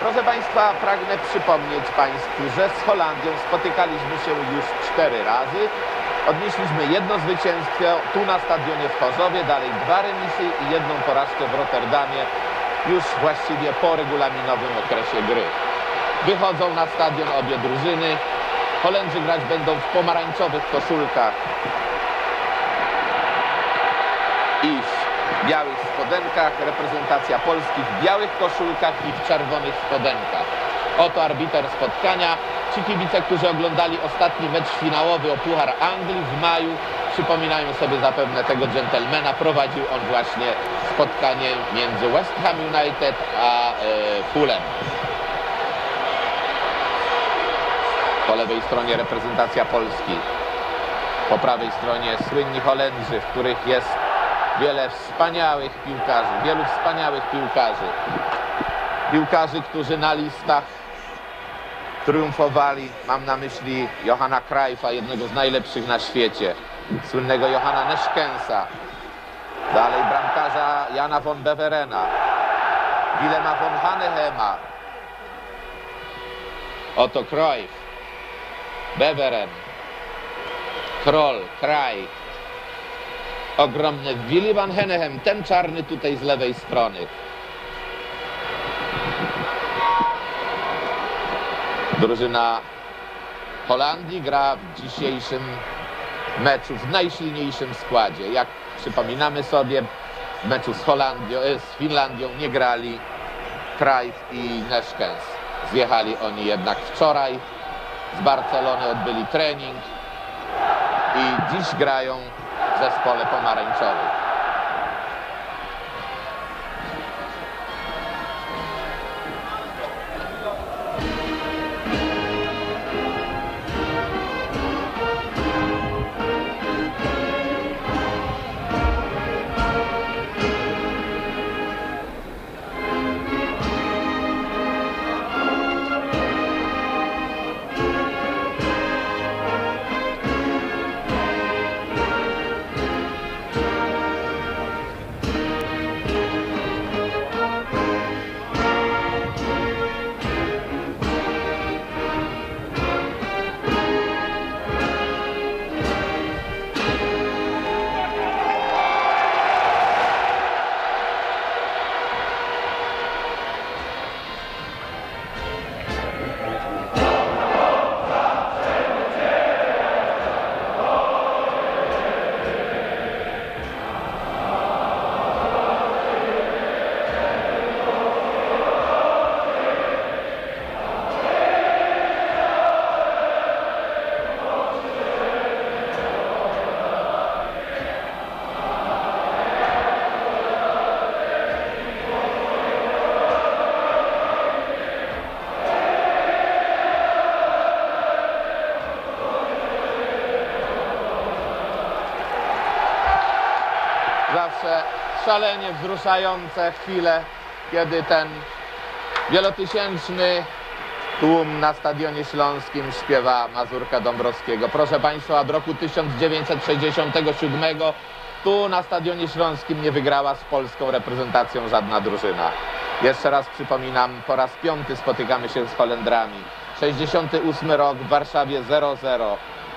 Proszę Państwa, pragnę przypomnieć Państwu, że z Holandią spotykaliśmy się już 4 razy. Odnieśliśmy jedno zwycięstwo tu na stadionie w Chorzowie, dalej 2 remisy i 1 porażkę w Rotterdamie już właściwie po regulaminowym okresie gry. Wychodzą na stadion obie drużyny. Holendrzy grać będą w pomarańczowych koszulkach i w białych spodenkach. Reprezentacja Polski w białych koszulkach i w czerwonych spodenkach. Oto arbiter spotkania. Ci kibice, którzy oglądali ostatni mecz finałowy o Puchar Anglii w maju, przypominają sobie zapewne tego dżentelmena. Prowadził on właśnie spotkanie między West Ham United a Fulham. Po lewej stronie reprezentacja Polski. Po prawej stronie słynni Holendrzy, w których jest wiele wspaniałych piłkarzy, wielu wspaniałych piłkarzy. Piłkarzy, którzy na listach triumfowali. Mam na myśli Johana Cruyffa, jednego z najlepszych na świecie. Słynnego Johana Neschkensa. Dalej bramkarza Jana von Beverena. Willema von Hanehema. Oto Cruyff. Beveren. Kroll. Kraj. Ogromny Willy van Hanegem. Ten czarny tutaj z lewej strony. Drużyna Holandii gra w dzisiejszym meczu w najsilniejszym składzie. Jak przypominamy sobie, w meczu z Finlandią nie grali Cruyff i Neschkens. Zjechali oni jednak wczoraj. Z Barcelony odbyli trening i dziś grają w zespole pomarańczowym. Zawsze szalenie wzruszające chwile, kiedy ten wielotysięczny tłum na Stadionie Śląskim śpiewa Mazurka Dąbrowskiego. Proszę Państwa, od roku 1967 tu na Stadionie Śląskim nie wygrała z polską reprezentacją żadna drużyna. Jeszcze raz przypominam, po raz 5 spotykamy się z Holendrami. 68 rok w Warszawie 0-0.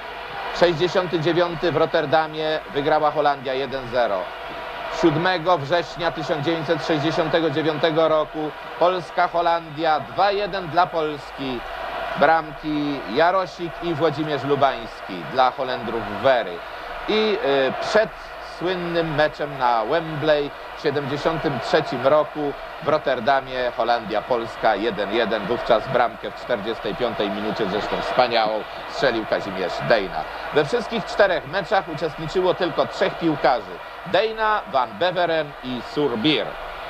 69 w Rotterdamie wygrała Holandia 1-0. 7 września 1969 roku Polska-Holandia 2-1 dla Polski. Bramki Jarosik i Włodzimierz Lubański dla Holendrów Wery. I przed słynnym meczem na Wembley w 1973 roku w Rotterdamie Holandia-Polska 1-1. Wówczas bramkę w 45 minucie, zresztą wspaniałą, strzelił Kazimierz Dejna. We wszystkich 4 meczach uczestniczyło tylko 3 piłkarzy. Dejna, Van Beveren i Suurbier.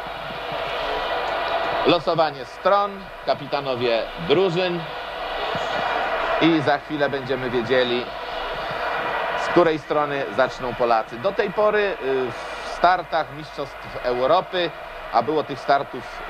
Losowanie stron, kapitanowie drużyn i za chwilę będziemy wiedzieli, z której strony zaczną Polacy. Do tej pory w startach Mistrzostw Europy, a było tych startów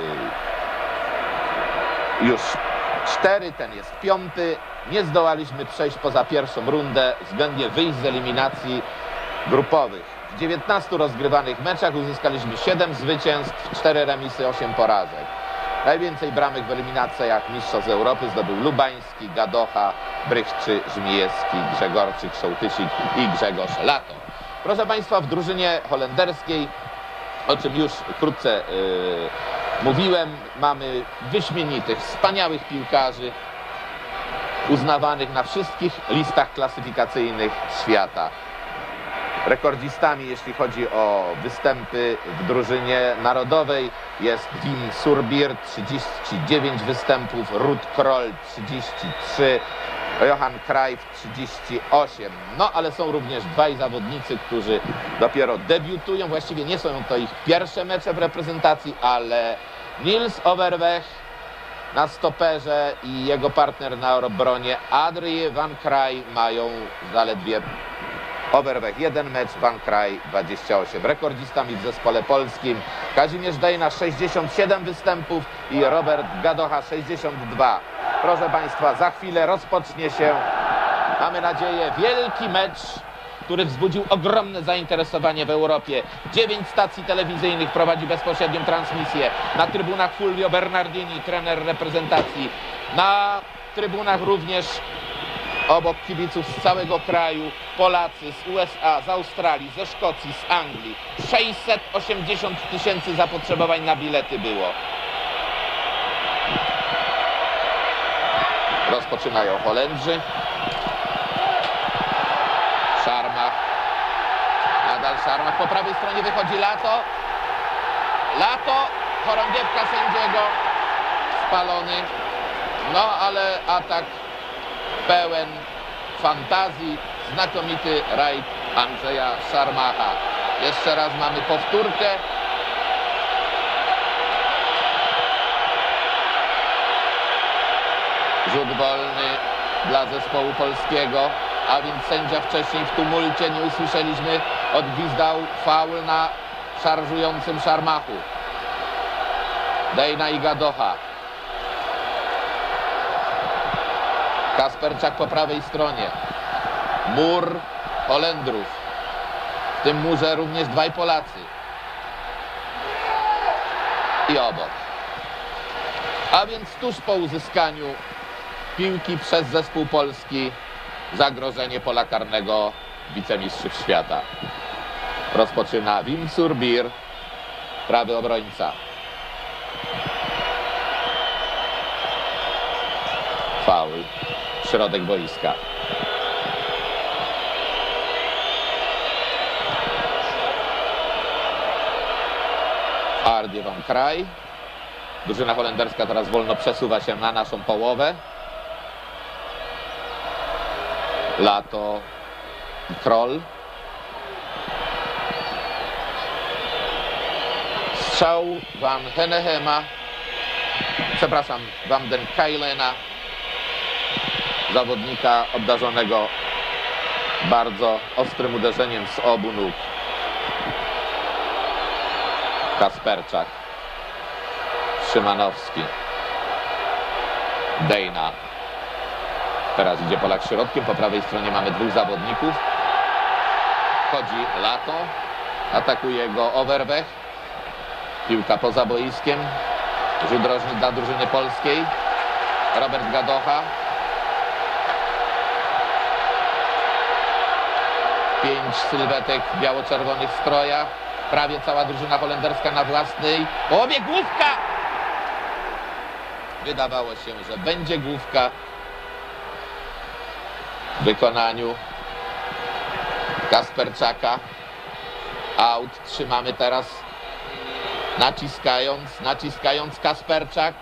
już 4, ten jest 5, nie zdołaliśmy przejść poza pierwszą rundę, względnie wyjść z eliminacji grupowych. W 19 rozgrywanych meczach uzyskaliśmy 7 zwycięstw, 4 remisy, 8 porażek. Najwięcej bramek w eliminacjach Mistrzostw Europy zdobył Lubański, Gadocha, Brychczy, Żmijewski, Grzegorczyk, Sołtysik i Grzegorz Lato. Proszę Państwa, w drużynie holenderskiej, o czym już wkrótce mówiłem, mamy wyśmienitych, wspaniałych piłkarzy, uznawanych na wszystkich listach klasyfikacyjnych świata. Rekordzistami, jeśli chodzi o występy w drużynie narodowej, jest Wim Suurbier, 39 występów, Ruud Krol 33, Johan Cruyff 38. No ale są również dwaj zawodnicy, którzy dopiero debiutują, właściwie nie są to ich pierwsze mecze w reprezentacji, ale Niels Overweg na stoperze i jego partner na obronie Adrie van Krij mają zaledwie Overweg 1 mecz, Van Krij 28. Rekordzistami w zespole polskim Kazimierz Dejna 67 występów i Robert Gadocha 62. Proszę Państwa, za chwilę rozpocznie się, mamy nadzieję, wielki mecz, który wzbudził ogromne zainteresowanie w Europie. 9 stacji telewizyjnych prowadzi bezpośrednią transmisję. Na trybunach Fulvio Bernardini, trener reprezentacji. Na trybunach również obok kibiców z całego kraju Polacy z USA, z Australii, ze Szkocji, z Anglii. 680 000 zapotrzebowań na bilety było. Rozpoczynają Holendrzy. Szarmach. Nadal Szarmach. Po prawej stronie wychodzi Lato. Lato. Chorągiewka sędziego. Spalony. No ale atak pełen fantazji. Znakomity rajd Andrzeja Szarmacha. Jeszcze raz mamy powtórkę. Rzut wolny dla zespołu polskiego, a więc sędzia wcześniej w tumulcie, nie usłyszeliśmy, odgwizdał faul na szarżującym Szarmachu. Dejna i Gadocha. Kasperczak po prawej stronie. Mur Holendrów. W tym murze również dwaj Polacy. I obok. A więc tuż po uzyskaniu piłki przez zespół polski zagrożenie pola karnego wicemistrzów świata. Rozpoczyna Wim Suurbier, prawy obrońca. Faul. Środek boiska. Adrie van Krij. Drużyna holenderska teraz wolno przesuwa się na naszą połowę. Lato i Krol. Strzał Van Henehema. Przepraszam, Van den Keilena. Zawodnika obdarzonego bardzo ostrym uderzeniem z obu nóg. Kasperczak. Szymanowski. Dejna. Teraz idzie Polak środkiem. Po prawej stronie mamy dwóch zawodników. Chodzi Lato. Atakuje go Overweg. Piłka poza boiskiem. Rzut rożny dla drużyny polskiej. Robert Gadocha. 5 sylwetek w biało-czerwonych strojach. Prawie cała drużyna holenderska na własnej połowie. Główka! Wydawało się, że będzie główka w wykonaniu Kasperczaka. Out. Trzymamy teraz, naciskając Kasperczak.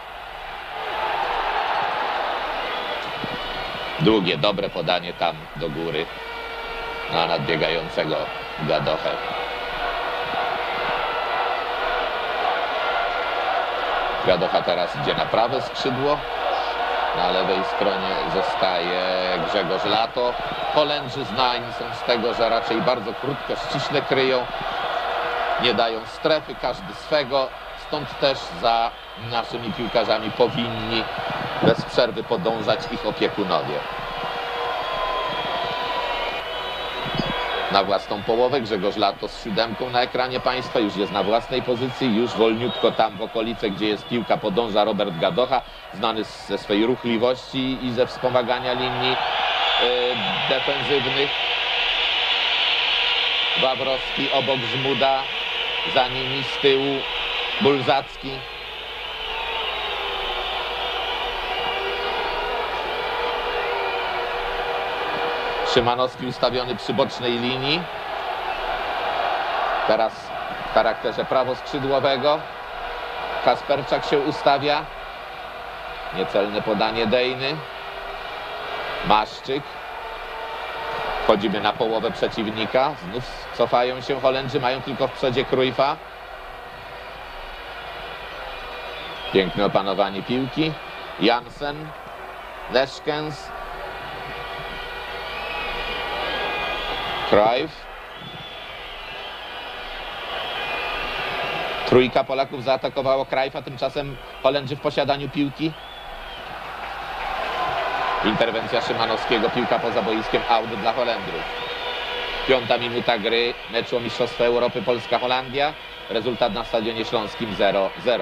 Długie, dobre podanie tam do góry na nadbiegającego Gadochę. Gadocha teraz idzie na prawe skrzydło. Na lewej stronie zostaje Grzegorz Lato. Holendrzy znani są z tego, że raczej bardzo krótko, ściśle kryją. Nie dają strefy, każdy swego. Stąd też za naszymi piłkarzami powinni bez przerwy podążać ich opiekunowie. na własną połowę. Grzegorz Lato z 7 na ekranie państwa, już jest na własnej pozycji, już wolniutko tam w okolice, gdzie jest piłka, podąża Robert Gadocha, znany ze swej ruchliwości i ze wspomagania linii defensywnych. Wawrowski obok Żmuda, za nimi z tyłu Bulzacki. Szymanowski ustawiony przy bocznej linii. Teraz w charakterze prawoskrzydłowego. Kasperczak się ustawia. Niecelne podanie Dejny. Maszczyk. Wchodzimy na połowę przeciwnika. Znów cofają się Holendrzy. Mają tylko w przodzie Cruyffa. Piękne opanowanie piłki. Jansen. Leszkens. Cruyff. Trójka Polaków zaatakowało Cruyffa, tymczasem Holendrzy w posiadaniu piłki. Interwencja Szymanowskiego, piłka poza boiskiem, out dla Holendrów. 5. minuta gry meczu o Mistrzostwo Europy Polska-Holandia. Rezultat na Stadionie Śląskim 0-0.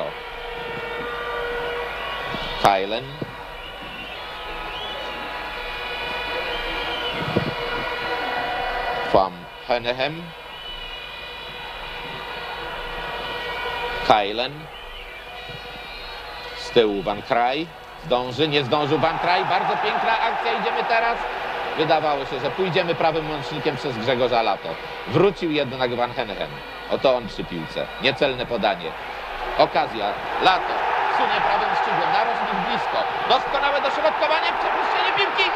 Heilen. Van Henegem. Heilen. Z tyłu Van Kraj. Zdąży, nie zdążył Van Kraj. Bardzo piękna akcja, idziemy teraz. Wydawało się, że pójdziemy prawym łącznikiem przez Grzegorza Lato. Wrócił jednak Van Henegem. Oto on przy piłce. Niecelne podanie. Okazja. Lato. Sunie prawym skrzydłem. Narożnik blisko. Doskonałe dośrodkowanie. Przepuszczenie piłki.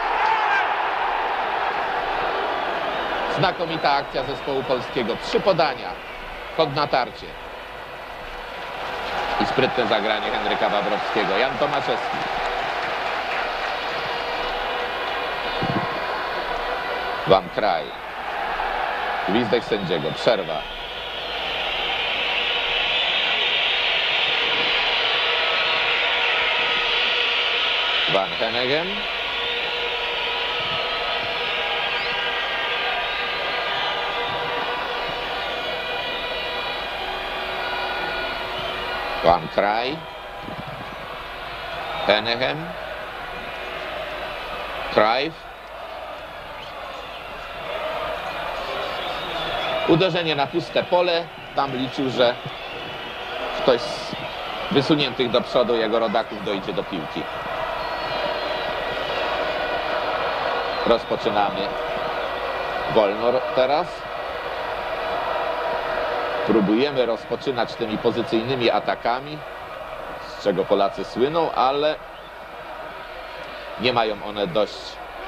Znakomita akcja zespołu polskiego. 3 podania. Kod na tarcie. I sprytne zagranie Henryka Wawrowskiego. Jan Tomaszewski. Van Kraj. Gwizdek sędziego. Przerwa. Van Henegem. Van Kraj. Henegem. Cruyff. Uderzenie na puste pole. Tam liczył, że ktoś z wysuniętych do przodu jego rodaków dojdzie do piłki. Rozpoczynamy wolno teraz. Próbujemy rozpoczynać tymi pozycyjnymi atakami, z czego Polacy słyną, ale nie mają one dość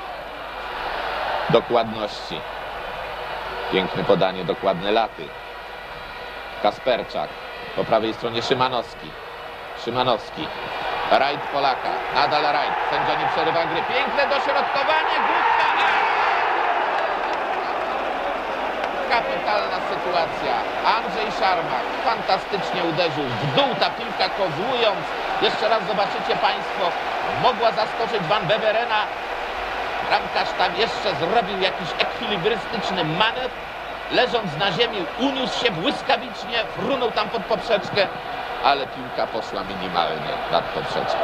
dokładności. Piękne podanie, dokładne laty. Kasperczak. Po prawej stronie Szymanowski. Szymanowski. Rajd Polaka. Nadal rajd. Sędzia nie przerywa gry. Piękne dośrodkowanie. Główka. Kapitalna sytuacja. Andrzej Szarmak fantastycznie uderzył w dół, ta piłka kozłując. Jeszcze raz zobaczycie Państwo, mogła zaskoczyć Van Beverena. Bramkarz tam jeszcze zrobił jakiś ekwilibrystyczny manewr. Leżąc na ziemi uniósł się błyskawicznie, frunął tam pod poprzeczkę, ale piłka poszła minimalnie nad poprzeczką.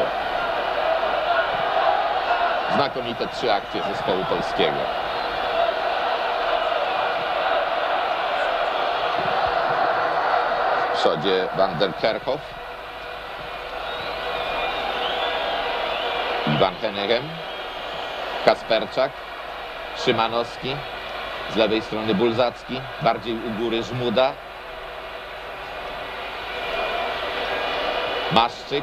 Znakomite 3 akcje zespołu polskiego. W przodzie Van der Kerkhoff. Van Henegem. Kasperczak. Szymanowski. Z lewej strony Bulzacki. Bardziej u góry Żmuda. Maszczyk.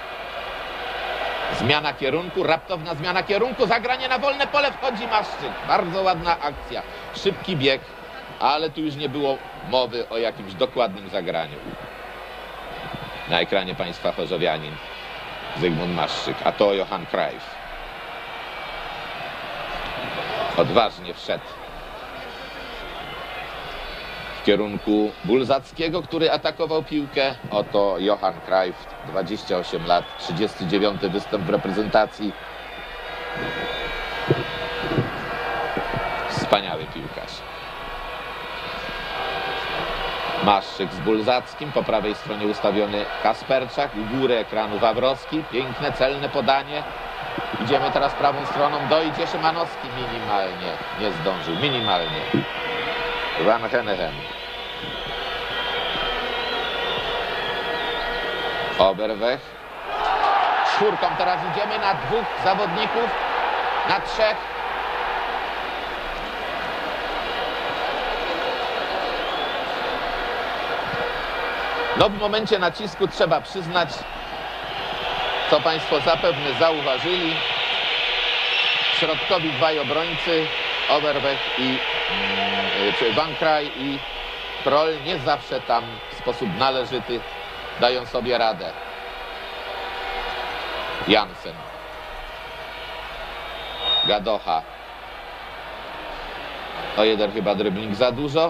Zmiana kierunku, raptowna zmiana kierunku, zagranie na wolne pole, wchodzi Maszczyk. Bardzo ładna akcja, szybki bieg, ale tu już nie było mowy o jakimś dokładnym zagraniu. Na ekranie Państwa chorzowianin Zygmunt Maszczyk, a to Johan Cruyff. Odważnie wszedł w kierunku Bulzackiego, który atakował piłkę. Oto Johan Cruyff, 28 lat, 39 występ w reprezentacji. Wspaniały piłkarz. Maszczyk z Bulzackim, po prawej stronie ustawiony Kasperczak, u góry ekranu Wawrowski, piękne, celne podanie. Idziemy teraz prawą stroną, dojdzie Szymanowski minimalnie, nie zdążył, minimalnie. Van Henegem. Oberwech. Czwórką teraz idziemy na dwóch zawodników, na trzech. No w momencie nacisku trzeba przyznać, co Państwo zapewne zauważyli, środkowi dwaj obrońcy, Oberwech i Van Kraj i Kroll nie zawsze tam w sposób należyty dają sobie radę. Jansen. Gadocha. O jeden chyba dribbling za dużo.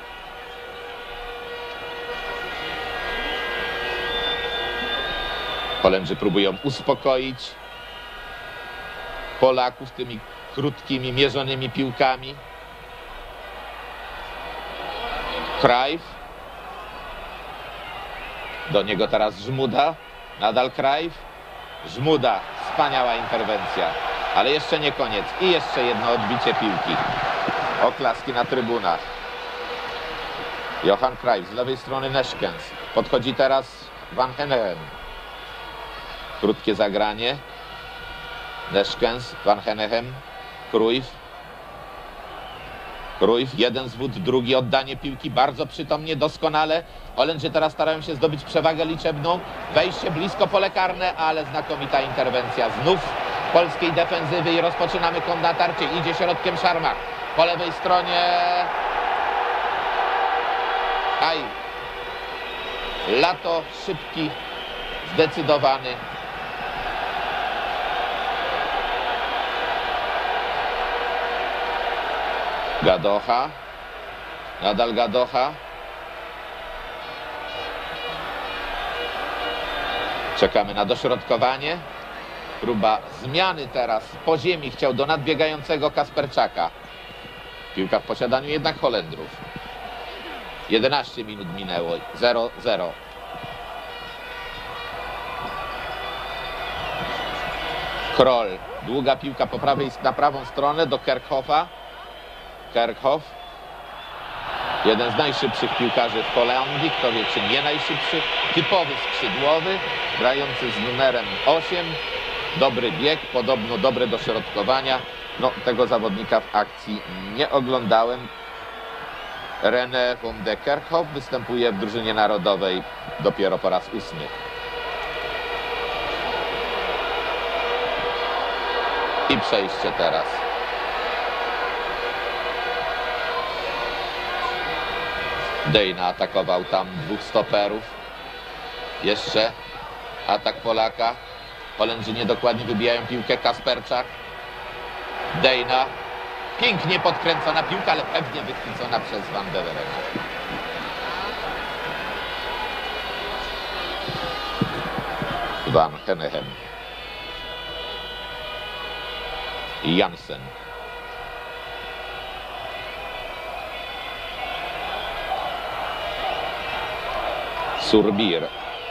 Holendrzy próbują uspokoić Polaków tymi krótkimi, mierzonymi piłkami. Cruyff. Do niego teraz Żmuda. Nadal Cruyff. Żmuda. Wspaniała interwencja. Ale jeszcze nie koniec. I jeszcze jedno odbicie piłki. Oklaski na trybunach. Johan Cruyff z lewej strony Neschkens. Podchodzi teraz Van Henegem. Krótkie zagranie. Neschkens, Van Henegem, Cruyff. Cruyff, jeden zwód, drugi oddanie piłki, bardzo przytomnie, doskonale. Holendrzy teraz starają się zdobyć przewagę liczebną. Wejście blisko pole karne, ale znakomita interwencja znów polskiej defensywy i rozpoczynamy kontrnatarcie. Idzie środkiem Szarmach. Po lewej stronie Aj. Lato, szybki, zdecydowany. Gadocha. Nadal Gadocha. Czekamy na dośrodkowanie. Próba zmiany teraz po ziemi. Chciał do nadbiegającego Kasperczaka. Piłka w posiadaniu jednak Holendrów. 11 minut minęło. 0-0. Kroll. Długa piłka po prawej, na prawą stronę do Kerkhoffa. Kerkhoff. Jeden z najszybszych piłkarzy w Holandii. Kto wie, czy nie najszybszy. Typowy skrzydłowy. Grający z numerem 8. Dobry bieg. Podobno dobre dośrodkowania. No, tego zawodnika w akcji nie oglądałem. René van de Kerkhoff występuje w drużynie narodowej dopiero po raz 8. I przejście teraz. Dejna atakował tam dwóch stoperów. Jeszcze atak Polaka. Holendrzy niedokładnie wybijają piłkę. Kasperczak. Dejna. Pięknie podkręcona piłka, ale pewnie wychwycona przez Van der Werf. Van Henegem. Jansen. Surbir.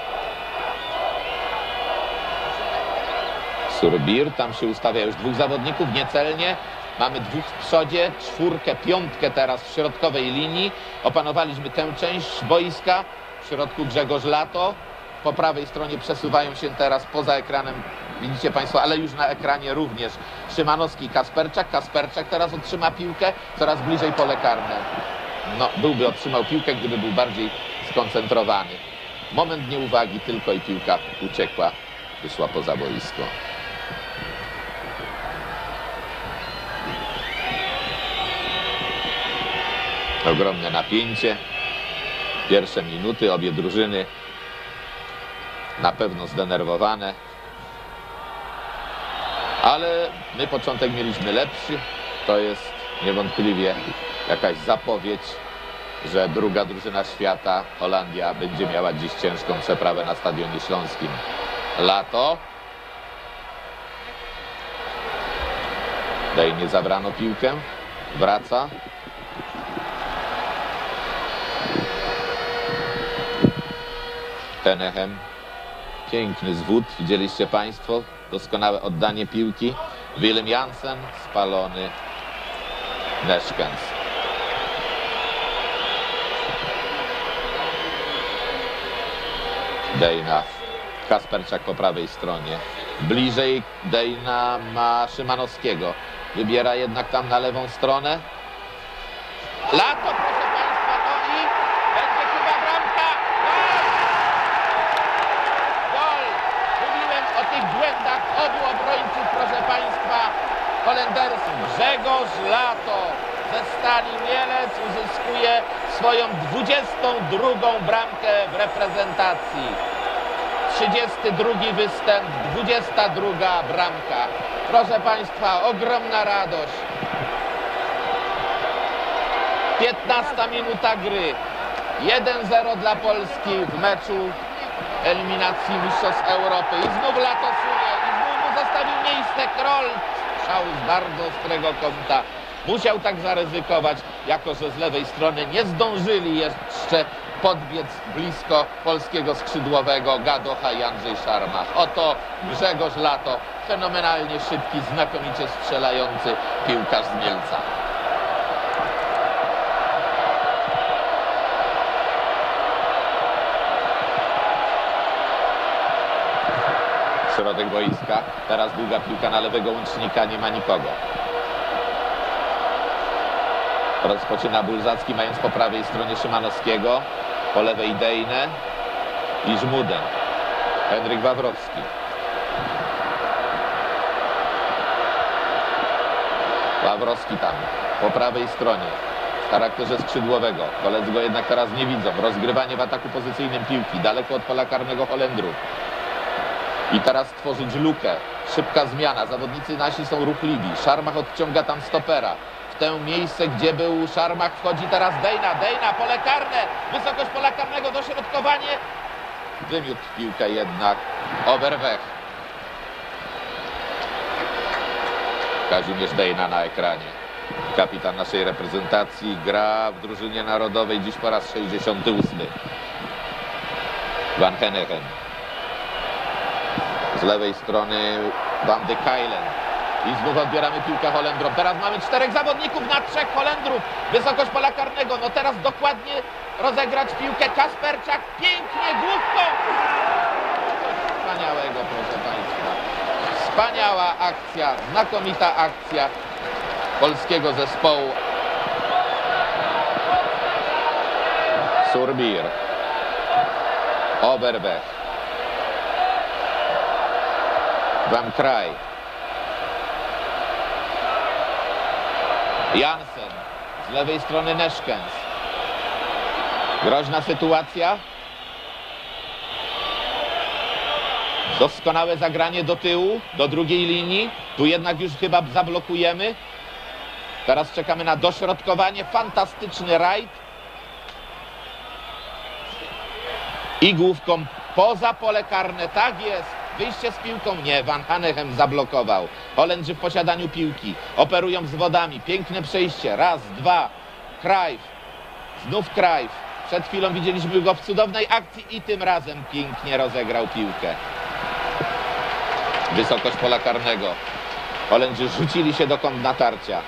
Surbir, tam się ustawia już dwóch zawodników, niecelnie. Mamy dwóch w przodzie, czwórkę, piątkę teraz w środkowej linii. Opanowaliśmy tę część boiska. W środku Grzegorz Lato. Po prawej stronie przesuwają się teraz poza ekranem, widzicie Państwo, ale już na ekranie również Szymanowski i Kasperczak. Kasperczak teraz otrzyma piłkę, coraz bliżej pole karne. No, byłby otrzymał piłkę, gdyby był bardziej skoncentrowany. Moment nieuwagi tylko i piłka uciekła, wyszła poza boisko. Ogromne napięcie. Pierwsze minuty, obie drużyny na pewno zdenerwowane. Ale my początek mieliśmy lepszy. To jest niewątpliwie jakaś zapowiedź, że druga drużyna świata, Holandia, będzie miała dziś ciężką przeprawę na Stadionie Śląskim. Lato. Tutaj nie zabrano piłkę. Wraca. Henechem. Piękny zwód, widzieliście Państwo. Doskonałe oddanie piłki. Willem Jansen, spalony Neschkens. Dejna. Kasperczak po prawej stronie. Bliżej Dejna ma Szymanowskiego. Wybiera jednak tam na lewą stronę. Lato, proszę Państwa, no i będzie chyba bramka. Gol! Mówiłem o tych błędach obu obrońców, proszę Państwa, holenderskich. Grzegorz Lato ze Stali Mielec uzyskuje swoją 22. bramkę w reprezentacji. 32. występ, 22. bramka. Proszę Państwa, ogromna radość. 15 minuta gry. 1-0 dla Polski w meczu eliminacji Mistrzostw Europy. I znów Lato sunie. I znów mu zostawił miejsce Kroll. Strzał z bardzo ostrego kąta. Musiał tak zaryzykować, jako że z lewej strony nie zdążyli jeszcze podbiec blisko polskiego skrzydłowego Gadocha i Andrzej Szarmach. Oto Grzegorz Lato, fenomenalnie szybki, znakomicie strzelający piłkarz z Mielca. Środek boiska, teraz długa piłka na lewego łącznika, nie ma nikogo. Rozpoczyna Bulzacki, mając po prawej stronie Szymanowskiego, po lewej Dejnę i Żmudę. Henryk Wawrowski. Wawrowski tam, po prawej stronie, w charakterze skrzydłowego. Koledzy go jednak teraz nie widzą. Rozgrywanie w ataku pozycyjnym piłki, daleko od pola karnego Holendrów. I teraz tworzyć lukę. Szybka zmiana. Zawodnicy nasi są ruchliwi. Szarmach odciąga tam stopera. W to miejsce, gdzie był Szarmach, wchodzi teraz Dejna. Dejna, pole karne. Wysokość pola karnego, dośrodkowanie. Wymiótł piłkę jednak Overweg. Kazimierz Dejna na ekranie. Kapitan naszej reprezentacji, gra w drużynie narodowej dziś po raz 68. Van Heneghem. Z lewej strony Van de Keilen. I znów odbieramy piłkę Holendrom. Teraz mamy 4 zawodników na 3 Holendrów. Wysokość pola karnego. No teraz dokładnie rozegrać piłkę. Kasperczak pięknie główką. Coś wspaniałego, proszę Państwa. Wspaniała akcja, znakomita akcja polskiego zespołu. Surbir. Overweg. Van Kraj. Jansen. Z lewej strony Neschkens. Groźna sytuacja. Doskonałe zagranie do tyłu, do drugiej linii. Tu jednak już chyba zablokujemy. Teraz czekamy na dośrodkowanie. Fantastyczny rajd. I główką poza pole karne. Tak jest. Wyjście z piłką. Nie, Van Heneghem zablokował. Holendrzy w posiadaniu piłki. Operują z wodami. Piękne przejście. Raz, dwa. Cruyff. Znów Cruyff. Przed chwilą widzieliśmy go w cudownej akcji i tym razem pięknie rozegrał piłkę. Wysokość pola karnego. Holendrzy rzucili się do kąt natarcia.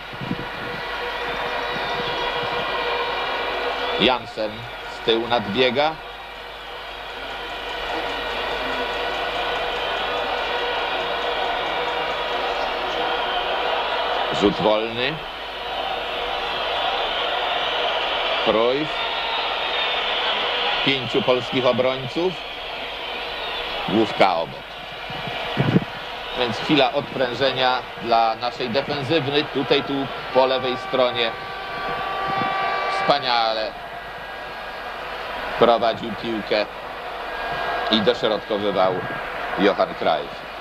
Jansen z tyłu nadbiega. Rzut wolny. Cruyff. 5 polskich obrońców. Główka obok. Więc chwila odprężenia dla naszej defensywy. Tutaj, tu po lewej stronie. Wspaniale prowadził piłkę i dośrodkowywał Johan Cruyff.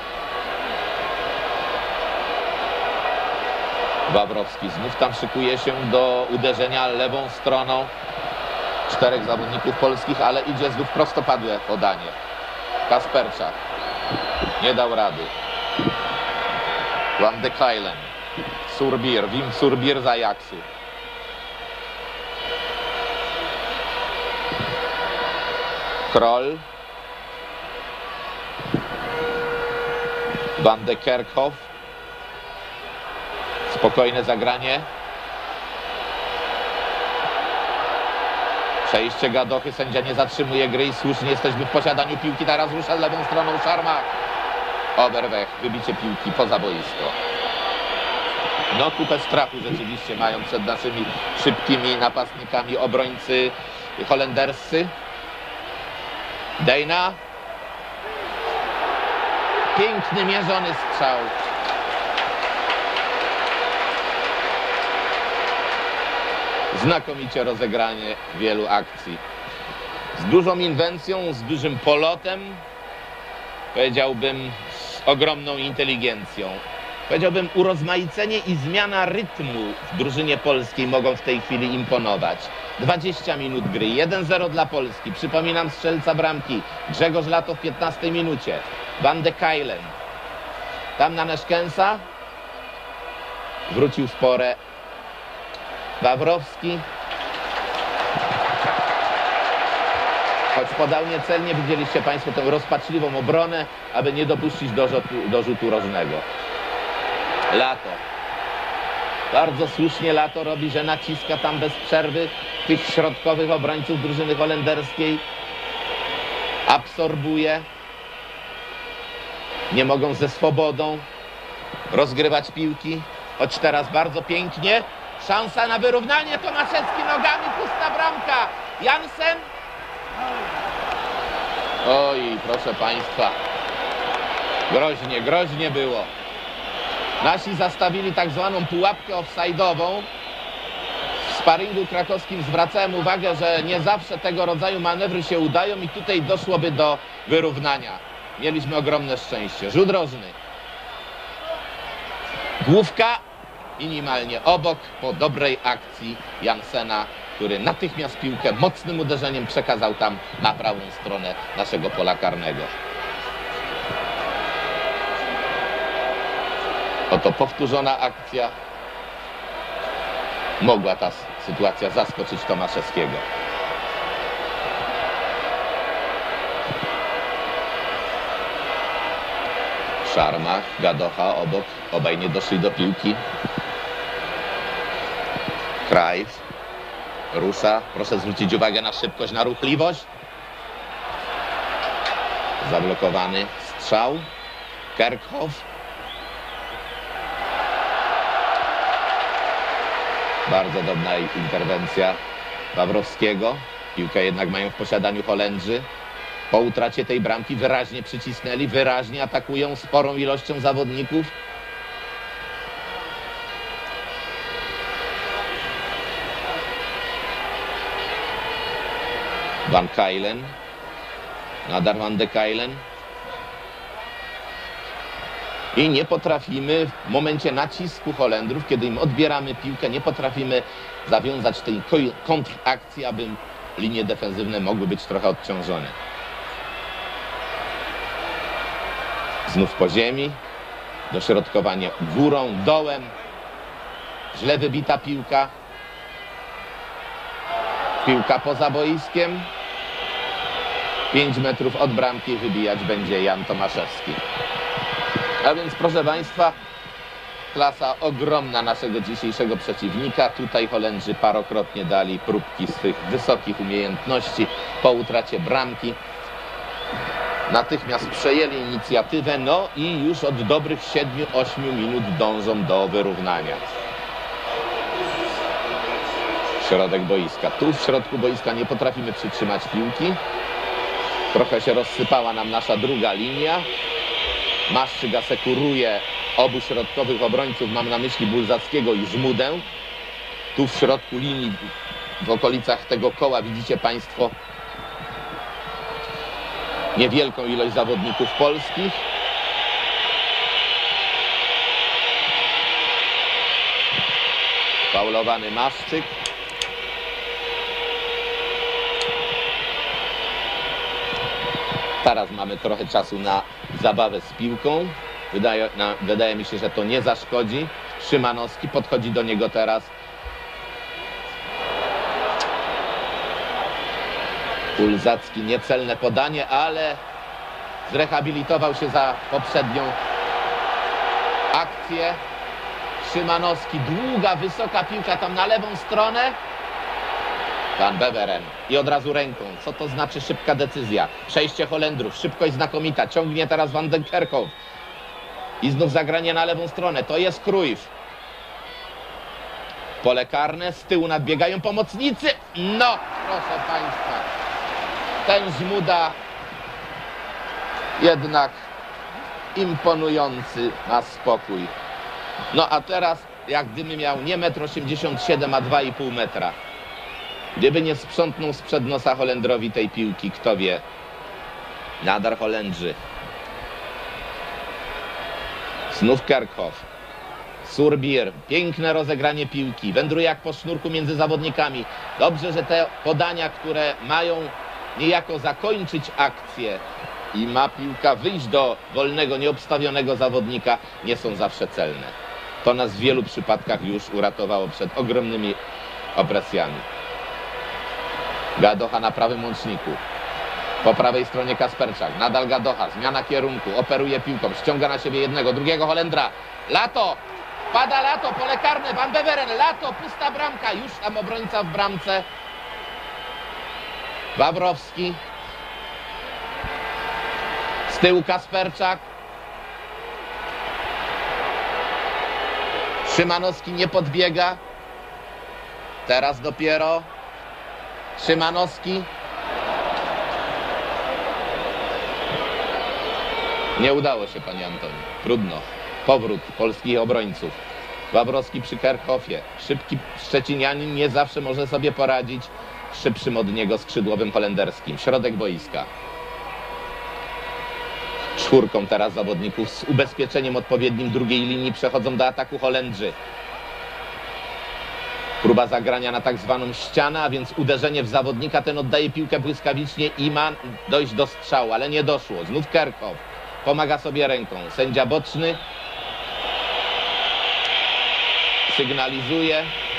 Wawrowski znów tam szykuje się do uderzenia lewą stroną. 4 zawodników polskich, ale idzie znów prostopadłe podanie. Kasperczak nie dał rady. Van de Keilen. Surbir, Wim Surbir z Ajaxu. Kroll Van de Kerkhoff. Spokojne zagranie. Przejście Gadochy, sędzia nie zatrzymuje gry i słusznie jesteśmy w posiadaniu piłki. Teraz rusza lewą stroną Szarmach. Oberwech, wybicie piłki poza boisko. No kupę strachu rzeczywiście mają przed naszymi szybkimi napastnikami obrońcy holenderscy. Dejna. Piękny, mierzony strzał. Znakomicie rozegranie wielu akcji. Z dużą inwencją, z dużym polotem. Powiedziałbym z ogromną inteligencją. Powiedziałbym urozmaicenie i zmiana rytmu w drużynie polskiej mogą w tej chwili imponować. 20 minut gry, 1-0 dla Polski. Przypominam strzelca bramki. Grzegorz Lato w 15 minucie. Van de Keilen. Tam na Neszkensa. Wrócił w porę Wawrowski. Choć podał niecelnie, widzieliście Państwo tę rozpaczliwą obronę, aby nie dopuścić do rzutu rożnego. Lato. Bardzo słusznie Lato robi, że naciska tam bez przerwy tych środkowych obrońców drużyny holenderskiej. Absorbuje. Nie mogą ze swobodą rozgrywać piłki. Choć teraz bardzo pięknie. Szansa na wyrównanie. Tomaszewski nogami, pusta bramka. Jansen. Oj, proszę Państwa. Groźnie, groźnie było. Nasi zastawili tak zwaną pułapkę offside'ową. W sparingu krakowskim zwracałem uwagę, że nie zawsze tego rodzaju manewry się udają i tutaj doszłoby do wyrównania. Mieliśmy ogromne szczęście. Rzut rożny. Główka minimalnie obok po dobrej akcji Jansena, który natychmiast piłkę mocnym uderzeniem przekazał tam na prawą stronę naszego pola karnego. Oto powtórzona akcja. Mogła ta sytuacja zaskoczyć Tomaszewskiego. Szarmach, Gadocha obok. Obaj nie doszli do piłki. Krajf rusza. Proszę zwrócić uwagę na szybkość, na ruchliwość. Zablokowany strzał. Kerkhoff. Bardzo dobra interwencja Wawrowskiego. Piłkę jednak mają w posiadaniu Holendrzy. Po utracie tej bramki wyraźnie przycisnęli, wyraźnie atakują sporą ilością zawodników. Van Keilen. Nadal Van de Keilen. I nie potrafimy w momencie nacisku Holendrów, kiedy im odbieramy piłkę, nie potrafimy zawiązać tej kontrakcji, aby linie defensywne mogły być trochę odciążone. Znów po ziemi. Dośrodkowanie górą, dołem. Źle wybita piłka. Piłka poza boiskiem. 5 metrów od bramki wybijać będzie Jan Tomaszewski. A więc proszę Państwa, klasa ogromna naszego dzisiejszego przeciwnika. Tutaj Holendrzy parokrotnie dali próbki swych wysokich umiejętności po utracie bramki. Natychmiast przejęli inicjatywę, no i już od dobrych 7-8 minut dążą do wyrównania. Środek boiska. Tu w środku boiska nie potrafimy przytrzymać piłki. Trochę się rozsypała nam nasza druga linia. Maszczyk asekuruje obu środkowych obrońców, mam na myśli Bulzackiego i Żmudę. Tu w środku linii, w okolicach tego koła widzicie Państwo niewielką ilość zawodników polskich. Faulowany Maszczyk. Teraz mamy trochę czasu na zabawę z piłką. Wydaje mi się, że to nie zaszkodzi. Szymanowski podchodzi do niego teraz. Bulzacki, niecelne podanie, ale zrehabilitował się za poprzednią akcję. Szymanowski, długa, wysoka piłka tam na lewą stronę. Van Beveren i od razu ręką. Co to znaczy szybka decyzja? Przejście Holendrów, szybkość znakomita. Ciągnie teraz Van den Kerkhoff. I znów zagranie na lewą stronę. To jest Cruyff. Pole karne, z tyłu nadbiegają pomocnicy. No, proszę Państwa. Ten Żmuda jednak imponujący, ma spokój. No a teraz, jak gdyby miał nie 1,87 m, a 2,5 metra. Gdyby nie sprzątnął sprzed nosa Holendrowi tej piłki, kto wie. Nadal Holendrzy. Znów Kerkhoff. Surbier. Piękne rozegranie piłki. Wędruje jak po sznurku między zawodnikami. Dobrze, że te podania, które mają niejako zakończyć akcję i ma piłka wyjść do wolnego, nieobstawionego zawodnika, nie są zawsze celne. To nas w wielu przypadkach już uratowało przed ogromnymi opresjami. Gadocha na prawym łączniku. Po prawej stronie Kasperczak. Nadal Gadocha. Zmiana kierunku. Operuje piłką. Ściąga na siebie jednego, drugiego Holendra. Lato. Pada Lato. Pole karne. Van Beveren. Lato. Pusta bramka. Już tam obrońca w bramce. Wawrowski. Z tyłu Kasperczak. Szymanowski nie podbiega. Teraz dopiero Szymanowski. Nie udało się, panie Antoni. Trudno. Powrót polskich obrońców. Wawrowski przy Kerkhoffie. Szybki Szczecinianin nie zawsze może sobie poradzić z szybszym od niego skrzydłowym holenderskim. Środek boiska. Czwórką teraz zawodników z ubezpieczeniem odpowiednim drugiej linii przechodzą do ataku Holendrzy. Próba zagrania na tak zwaną ścianę, a więc uderzenie w zawodnika. Ten oddaje piłkę błyskawicznie i ma dojść do strzału, ale nie doszło. Znów Kerkhoff. Pomaga sobie ręką. Sędzia boczny sygnalizuje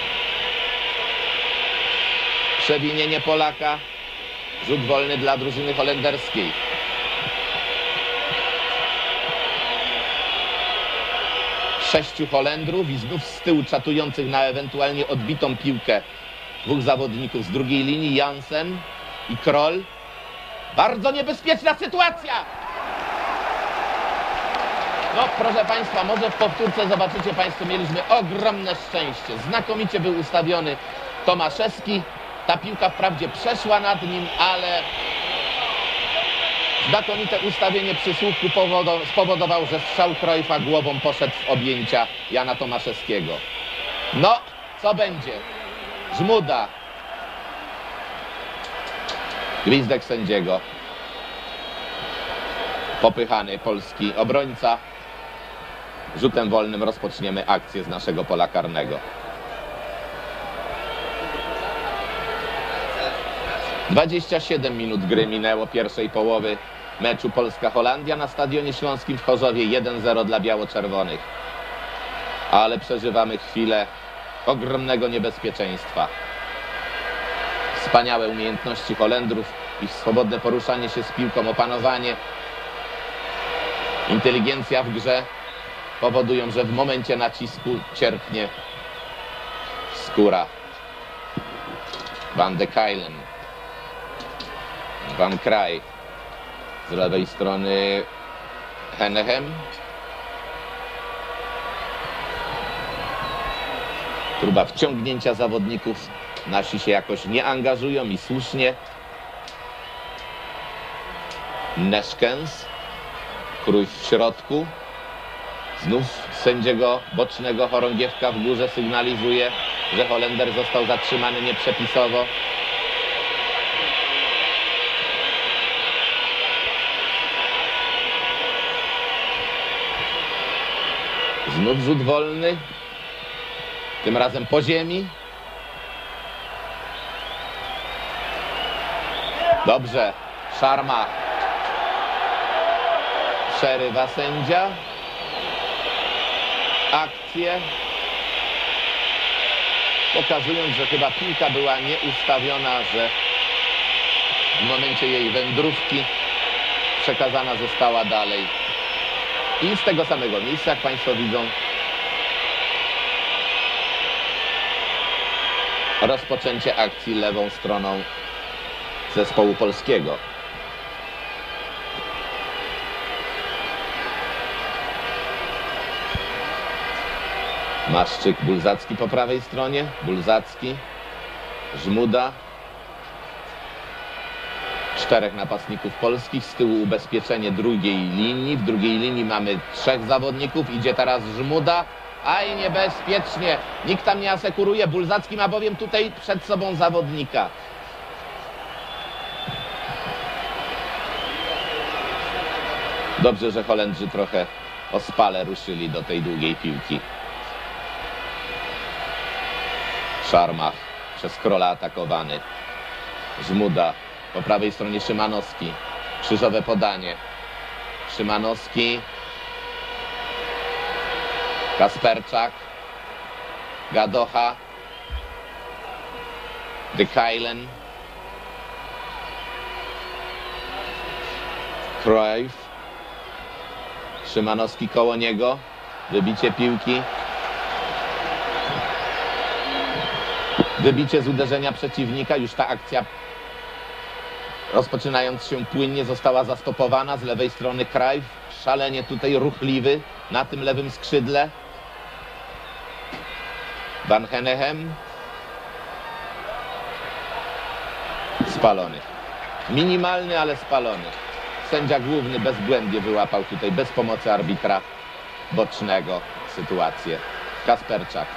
przewinienie Polaka. Rzut wolny dla drużyny holenderskiej. Sześciu Holendrów i znów z tyłu czatujących na ewentualnie odbitą piłkę dwóch zawodników z drugiej linii, Jansen i Kroll. Bardzo niebezpieczna sytuacja! No, proszę Państwa, może w powtórce zobaczycie Państwo, mieliśmy ogromne szczęście. Znakomicie był ustawiony Tomaszewski. Ta piłka wprawdzie przeszła nad nim, ale znakomite ustawienie przysłówku spowodował, że strzał Cruyffa głową poszedł w objęcia Jana Tomaszewskiego. No, co będzie? Żmuda. Gwizdek sędziego. Popychany polski obrońca. Rzutem wolnym rozpoczniemy akcję z naszego pola karnego. 27 minut gry minęło pierwszej połowy meczu Polska-Holandia na Stadionie Śląskim w Chorzowie. 1-0 dla biało-czerwonych. Ale przeżywamy chwilę ogromnego niebezpieczeństwa. Wspaniałe umiejętności Holendrów, ich swobodne poruszanie się z piłką, opanowanie, inteligencja w grze powodują, że w momencie nacisku cierpnie skóra. Van de Keilen. Van Kraj. Z lewej strony Heneghem. Próba wciągnięcia zawodników. Nasi się jakoś nie angażują i słusznie. Neszkens. Cruyff w środku. Znów sędziego bocznego chorągiewka w górze sygnalizuje, że Holender został zatrzymany nieprzepisowo. Znów rzut wolny. Tym razem po ziemi. Dobrze. Szarma. Przerywa sędzia akcję, pokazując, że chyba piłka była nieustawiona, że w momencie jej wędrówki przekazana została dalej I z tego samego miejsca, jak Państwo widzą, rozpoczęcie akcji lewą stroną zespołu polskiego. Maszczyk, Bulzacki po prawej stronie, Bulzacki, Żmuda. 4 napastników polskich, z tyłu ubezpieczenie drugiej linii. W drugiej linii mamy 3 zawodników, idzie teraz Żmuda. Aj, niebezpiecznie, nikt tam nie asekuruje, Bulzacki ma bowiem tutaj przed sobą zawodnika. Dobrze, że Holendrzy trochę ospale ruszyli do tej długiej piłki. Szarmach przez Krola atakowany. Żmuda po prawej stronie, Szymanowski. Krzyżowe podanie. Szymanowski. Kasperczak. Gadocha. De Keilen. Cruyff. Szymanowski koło niego. Wybicie piłki. Wybicie z uderzenia przeciwnika. Już ta akcja, rozpoczynając się płynnie, została zastopowana. Z lewej strony Cruyff, szalenie tutaj ruchliwy na tym lewym skrzydle. Van Heneghem. Spalony. Minimalny, ale spalony. Sędzia główny bezbłędnie wyłapał tutaj, bez pomocy arbitra bocznego, sytuację. Kasperczak.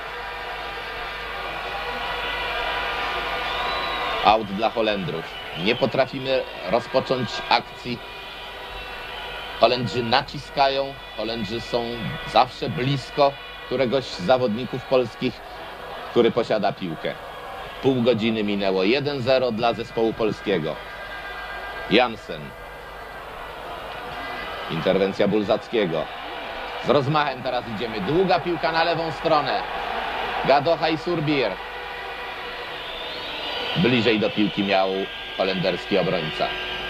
Aut dla Holendrów. Nie potrafimy rozpocząć akcji. Holendrzy naciskają. Holendrzy są zawsze blisko któregoś z zawodników polskich, który posiada piłkę. Pół godziny minęło. 1-0 dla zespołu polskiego. Jansen. Interwencja Bulzackiego. Z rozmachem teraz idziemy. Długa piłka na lewą stronę. Gadocha i Surbir. Bliżej do piłki miał holenderski obrońca.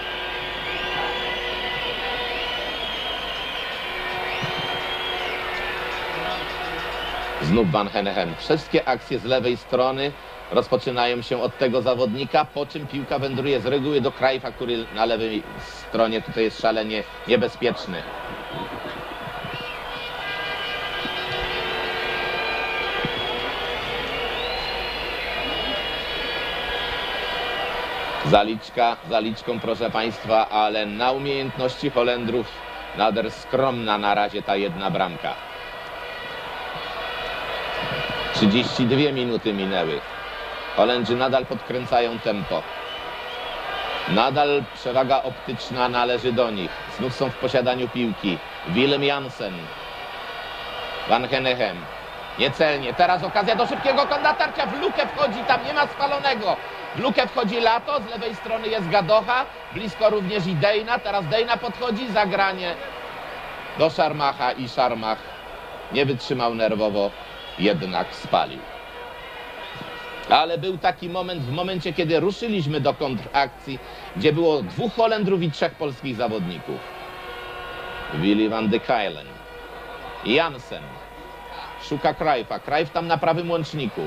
Znów Van Heneghem. Wszystkie akcje z lewej strony rozpoczynają się od tego zawodnika, po czym piłka wędruje z reguły do Cruyffa, który na lewej stronie tutaj jest szalenie niebezpieczny. Zaliczką, proszę Państwa, ale na umiejętności Holendrów nader skromna na razie ta jedna bramka. 32 minuty minęły. Holendrzy nadal podkręcają tempo. Nadal przewaga optyczna należy do nich. Znów są w posiadaniu piłki. Willem Jansen. Van Heneghem. Niecelnie. Teraz okazja do szybkiego kontratarcia. W lukę wchodzi, tam nie ma spalonego. W lukę wchodzi Lato, z lewej strony jest Gadocha, blisko również i Dejna. Teraz Dejna podchodzi, zagranie do Szarmacha i Szarmach nie wytrzymał nerwowo, jednak spalił. Ale był taki moment, w momencie kiedy ruszyliśmy do kontrakcji, gdzie było 2 Holendrów i 3 polskich zawodników. Willy van de Keilen. Jansen. Szuka Cruyffa. Cruyff tam na prawym łączniku.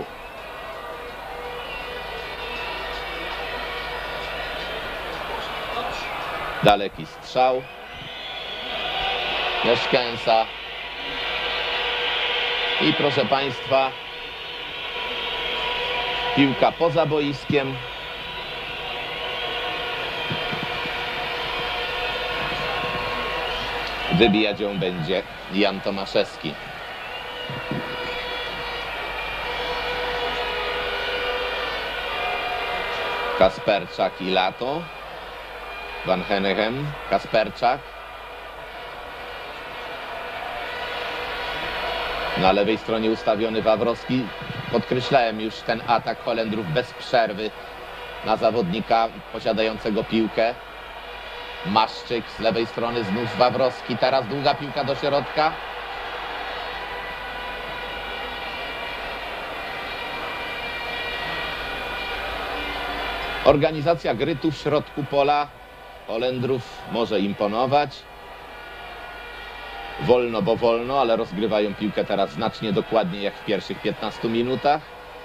Daleki strzał. Leszkęsa. I proszę Państwa, piłka poza boiskiem. Wybijać ją będzie Jan Tomaszewski. Kasperczak i Lato. Van Heneghem, Kasperczak. Na lewej stronie ustawiony Wawrowski. Podkreślałem już ten atak Holendrów bez przerwy na zawodnika posiadającego piłkę. Maszczyk z lewej strony, znów Wawrowski. Teraz długa piłka do środka. Organizacja gry tu w środku pola Holendrów może imponować. Wolno, bo wolno, ale rozgrywają piłkę teraz znacznie dokładniej jak w pierwszych 15 minutach.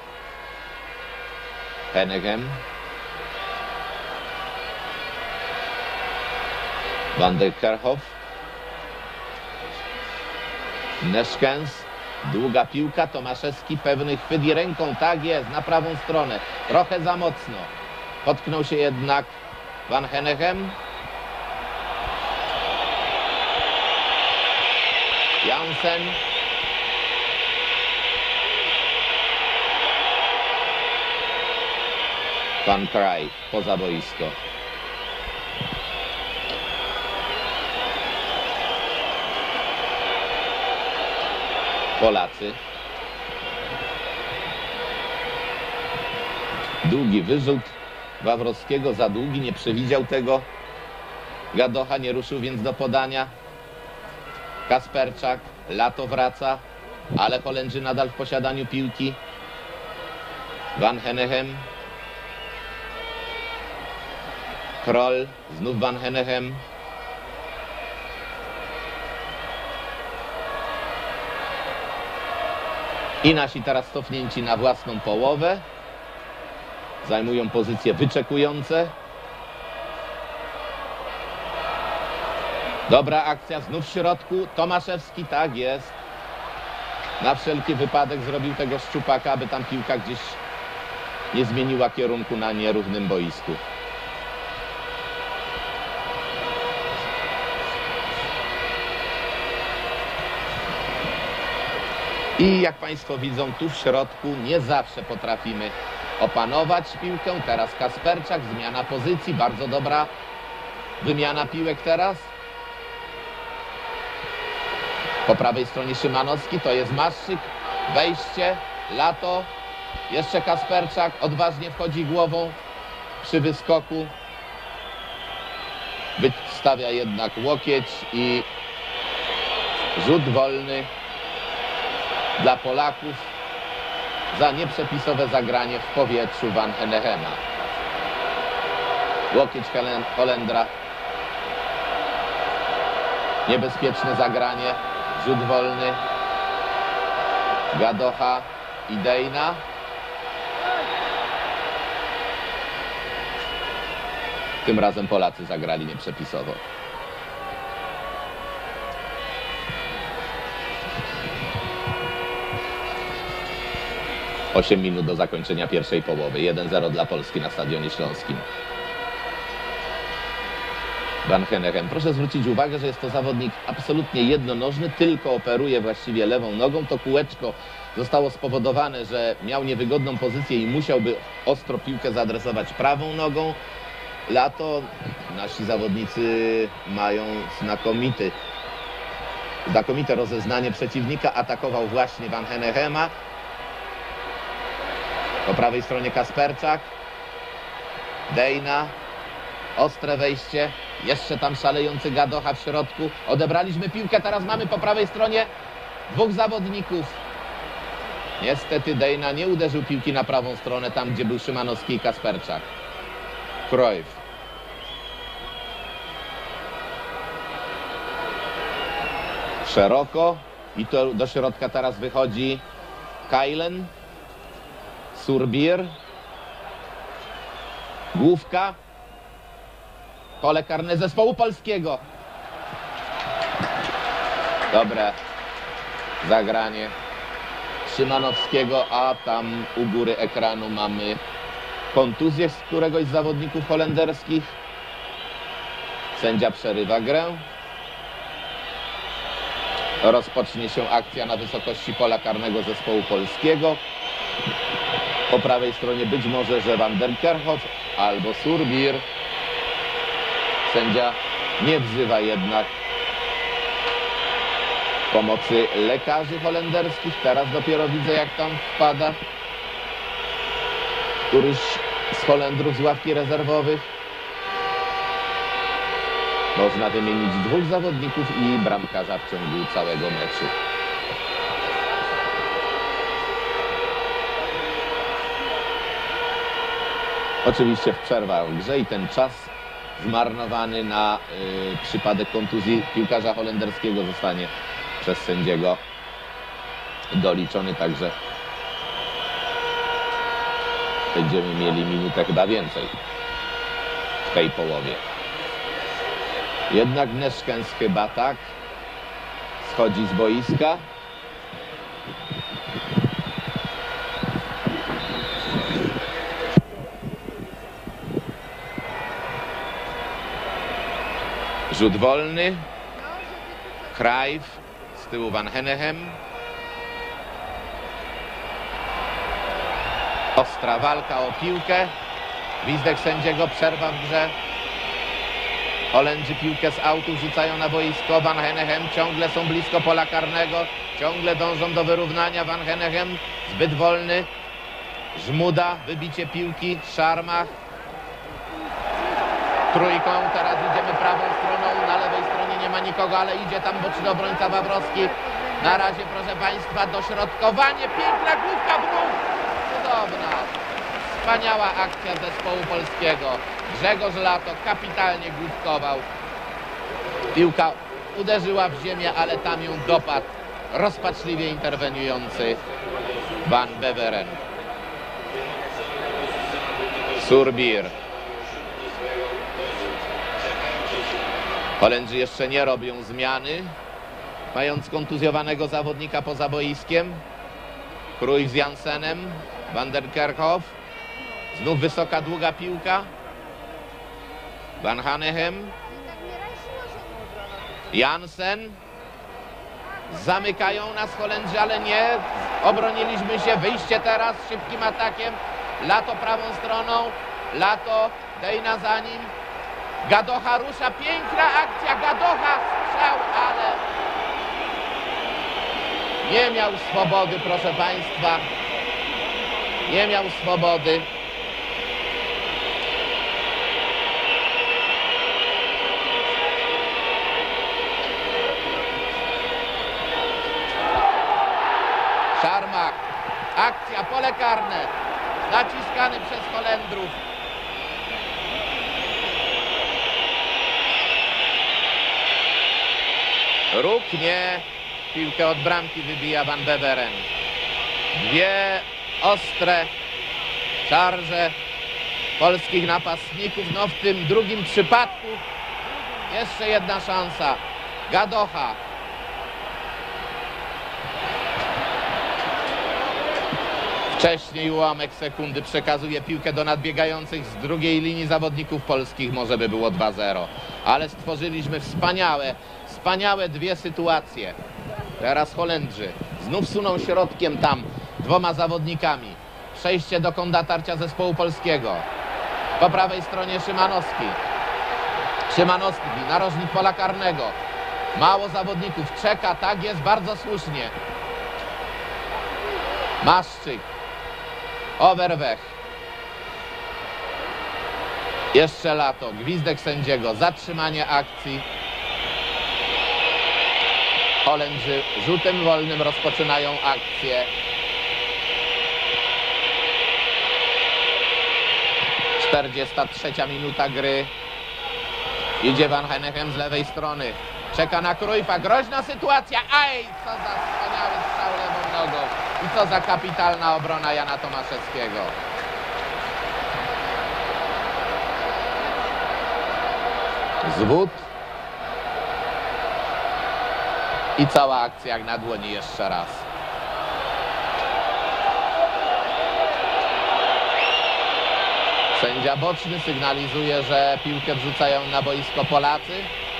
Henegem. Van der Kerkhoff. Neschkens. Długa piłka. Tomaszewski pewny chwyt i ręką. Tak jest, na prawą stronę. Trochę za mocno. Potknął się jednak Van Henegem. Jansen. Van Kraj poza boisko. Polacy. Długi wyrzut Wawrowskiego, za długi, nie przewidział tego. Gadocha nie ruszył więc do podania. Kasperczak, Lato wraca, ale Holendrzy nadal w posiadaniu piłki. Van Henegem. Krol, znów Van Henegem. I nasi teraz cofnięci na własną połowę. Zajmują pozycje wyczekujące. Dobra akcja, znów w środku. Tomaszewski, tak jest. Na wszelki wypadek zrobił tego szczupaka, aby tam piłka gdzieś nie zmieniła kierunku na nierównym boisku. I jak Państwo widzą, tu w środku nie zawsze potrafimy opanować piłkę. Teraz Kasperczak, zmiana pozycji, bardzo dobra wymiana piłek teraz. Po prawej stronie Szymanowski, to jest Maszczyk, wejście, Lato, jeszcze Kasperczak, odważnie wchodzi głową przy wyskoku. Wystawia jednak łokieć i rzut wolny dla Polaków za nieprzepisowe zagranie w powietrzu Van Henegema. Łokieć Holendra. Niebezpieczne zagranie. Rzut wolny. Gadocha i Dejna. Tym razem Polacy zagrali nieprzepisowo. Osiem minut do zakończenia pierwszej połowy. 1-0 dla Polski na Stadionie Śląskim. Van Henegem. Proszę zwrócić uwagę, że jest to zawodnik absolutnie jednonożny, tylko operuje właściwie lewą nogą. To kółeczko zostało spowodowane, że miał niewygodną pozycję i musiałby ostro piłkę zaadresować prawą nogą. Lato, nasi zawodnicy mają znakomite rozeznanie przeciwnika. Atakował właśnie Van Henegema. Po prawej stronie Kasperczak. Dejna. Ostre wejście. Jeszcze tam szalejący Gadocha w środku. Odebraliśmy piłkę. Teraz mamy po prawej stronie dwóch zawodników. Niestety Dejna nie uderzył piłki na prawą stronę, tam gdzie był Szymanowski i Kasperczak. Cruyff. Szeroko. I to do środka teraz wychodzi Kajlen. Surbir. Główka. Pole karne zespołu polskiego. Dobre zagranie Szymanowskiego, a tam u góry ekranu mamy kontuzję z któregoś z zawodników holenderskich. Sędzia przerywa grę. Rozpocznie się akcja na wysokości pola karnego zespołu polskiego. Po prawej stronie być może, że Van der Kerkhoff albo Surbir. Sędzia nie wzywa jednak pomocy lekarzy holenderskich. Teraz dopiero widzę, jak tam wpada któryś z Holendrów z ławki rezerwowych. Można wymienić dwóch zawodników i bramkarza w ciągu całego meczu. Oczywiście w przerwach w grze i ten czas zmarnowany na przypadek kontuzji piłkarza holenderskiego zostanie przez sędziego doliczony, także będziemy mieli minutę chyba więcej w tej połowie. Jednak Neszkens chyba tak schodzi z boiska. Rzut wolny. Cruijff, z tyłu Van Heneghem. Ostra walka o piłkę. Gwizdek sędziego, przerwa w grze. Holendrzy piłkę z autu rzucają na boisko. Van Heneghem ciągle są blisko pola karnego. Ciągle dążą do wyrównania. Van Heneghem zbyt wolny. Żmuda, wybicie piłki. Szarmach. Trójką, teraz idziemy prawą stroną, na lewej stronie nie ma nikogo, ale idzie tam boczny obrońca Wawrowski. Na razie, proszę Państwa, dośrodkowanie, piękna główka w nóg. Cudowna, wspaniała akcja zespołu polskiego. Grzegorz Lato kapitalnie główkował. Piłka uderzyła w ziemię, ale tam ją dopadł rozpaczliwie interweniujący Van Beveren. Surbir. Holendrzy jeszcze nie robią zmiany, mając kontuzjowanego zawodnika poza boiskiem. Cruijff z Jansenem, Van der Kerkhoff. Znów wysoka, długa piłka. Van Heneghem. Jansen. Zamykają nas Holendrzy, ale nie. Obroniliśmy się. Wyjście teraz szybkim atakiem. Lato prawą stroną. Lato, Dejna za nim. Gadocha rusza, piękna akcja, Gadocha, strzał, ale nie miał swobody, proszę Państwa, nie miał swobody. Szarmach, akcja, pole karne, naciskany przez Holendrów. Róg nie. Piłkę od bramki wybija Van Beveren. Dwie ostre szarże polskich napastników. No w tym drugim przypadku jeszcze jedna szansa. Gadocha. Wcześniej ułamek sekundy przekazuje piłkę do nadbiegających z drugiej linii zawodników polskich. Może by było 2-0. Ale stworzyliśmy wspaniałe dwie sytuacje. Teraz Holendrzy znów suną środkiem tam dwoma zawodnikami. Przejście do kąta tarcia zespołu polskiego. Po prawej stronie Szymanowski. Szymanowski, narożnik pola karnego. Mało zawodników. Czeka, tak jest, bardzo słusznie. Maszczyk. Overwech. Jeszcze Lato. Gwizdek sędziego. Zatrzymanie akcji. Holendrzy rzutem wolnym rozpoczynają akcję. 43 minuta gry. Idzie Van Heneghem z lewej strony. Czeka na Cruijffa. Groźna sytuacja. Aj, co za wspaniały strzał lewą nogą. I co za kapitalna obrona Jana Tomaszewskiego. Zwód. I cała akcja jak na dłoni jeszcze raz. Sędzia boczny sygnalizuje, że piłkę wrzucają na boisko Polacy.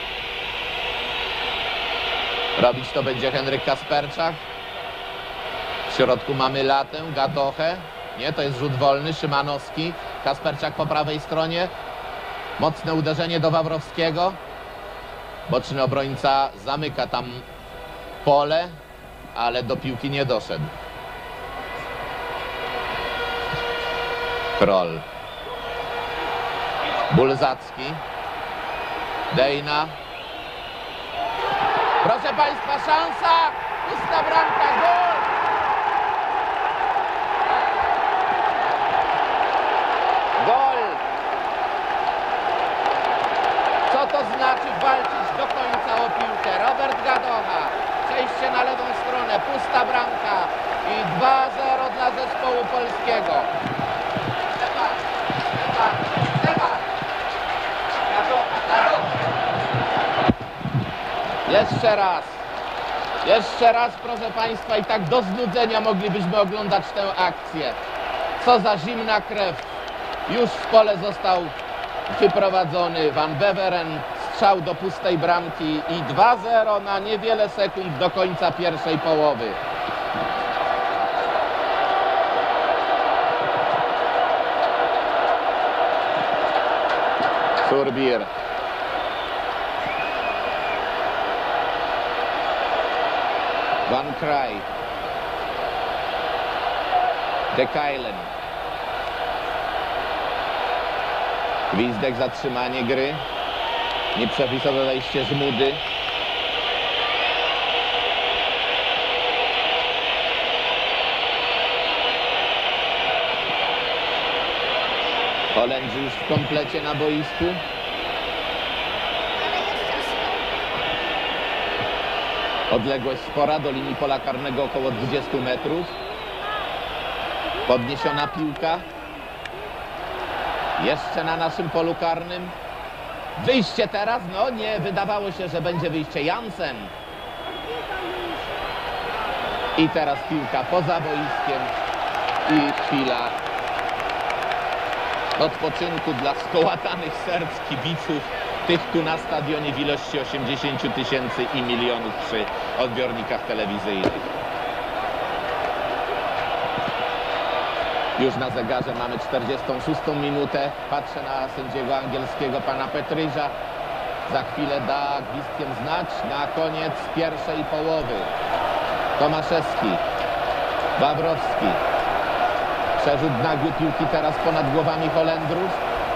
Robić to będzie Henryk Kasperczak. W środku mamy Latę, Gadochę. Nie, to jest rzut wolny, Szymanowski. Kasperczak po prawej stronie. Mocne uderzenie do Wawrowskiego. Boczny obrońca zamyka tam pole, ale do piłki nie doszedł. Kroll. Bulzacki. Dejna. Proszę Państwa, szansa! Pusta bramka, gol! Gol! Robert Gadocha. Przejście na lewą stronę, pusta bramka i 2-0 dla zespołu polskiego. Jeszcze raz, proszę Państwa, i tak do znudzenia moglibyśmy oglądać tę akcję. Co za zimna krew. Już w pole został wyprowadzony Van Beveren. Strzał do pustej bramki i 2-0 na niewiele sekund do końca pierwszej połowy. Surbir. Van Kraj. De Keilen. Gwizdek, zatrzymanie gry. Nieprzepisowe wejście z Mudy. Holendrzy już w komplecie na boisku. Odległość spora do linii pola karnego, około 20 metrów. Podniesiona piłka. Jeszcze na naszym polu karnym. Wyjście teraz? No nie, wydawało się, że będzie wyjście. Jansen. I teraz piłka poza boiskiem i chwila odpoczynku dla skołatanych serc kibiców, tych tu na stadionie w ilości 80 000 i milionów przy odbiornikach telewizyjnych. Już na zegarze mamy 46 minutę. Patrzę na sędziego angielskiego, pana Petryża. Za chwilę da gwizdkiem znać na koniec pierwszej połowy. Tomaszewski, Wawrowski. Przerzut nagły piłki teraz ponad głowami Holendrów.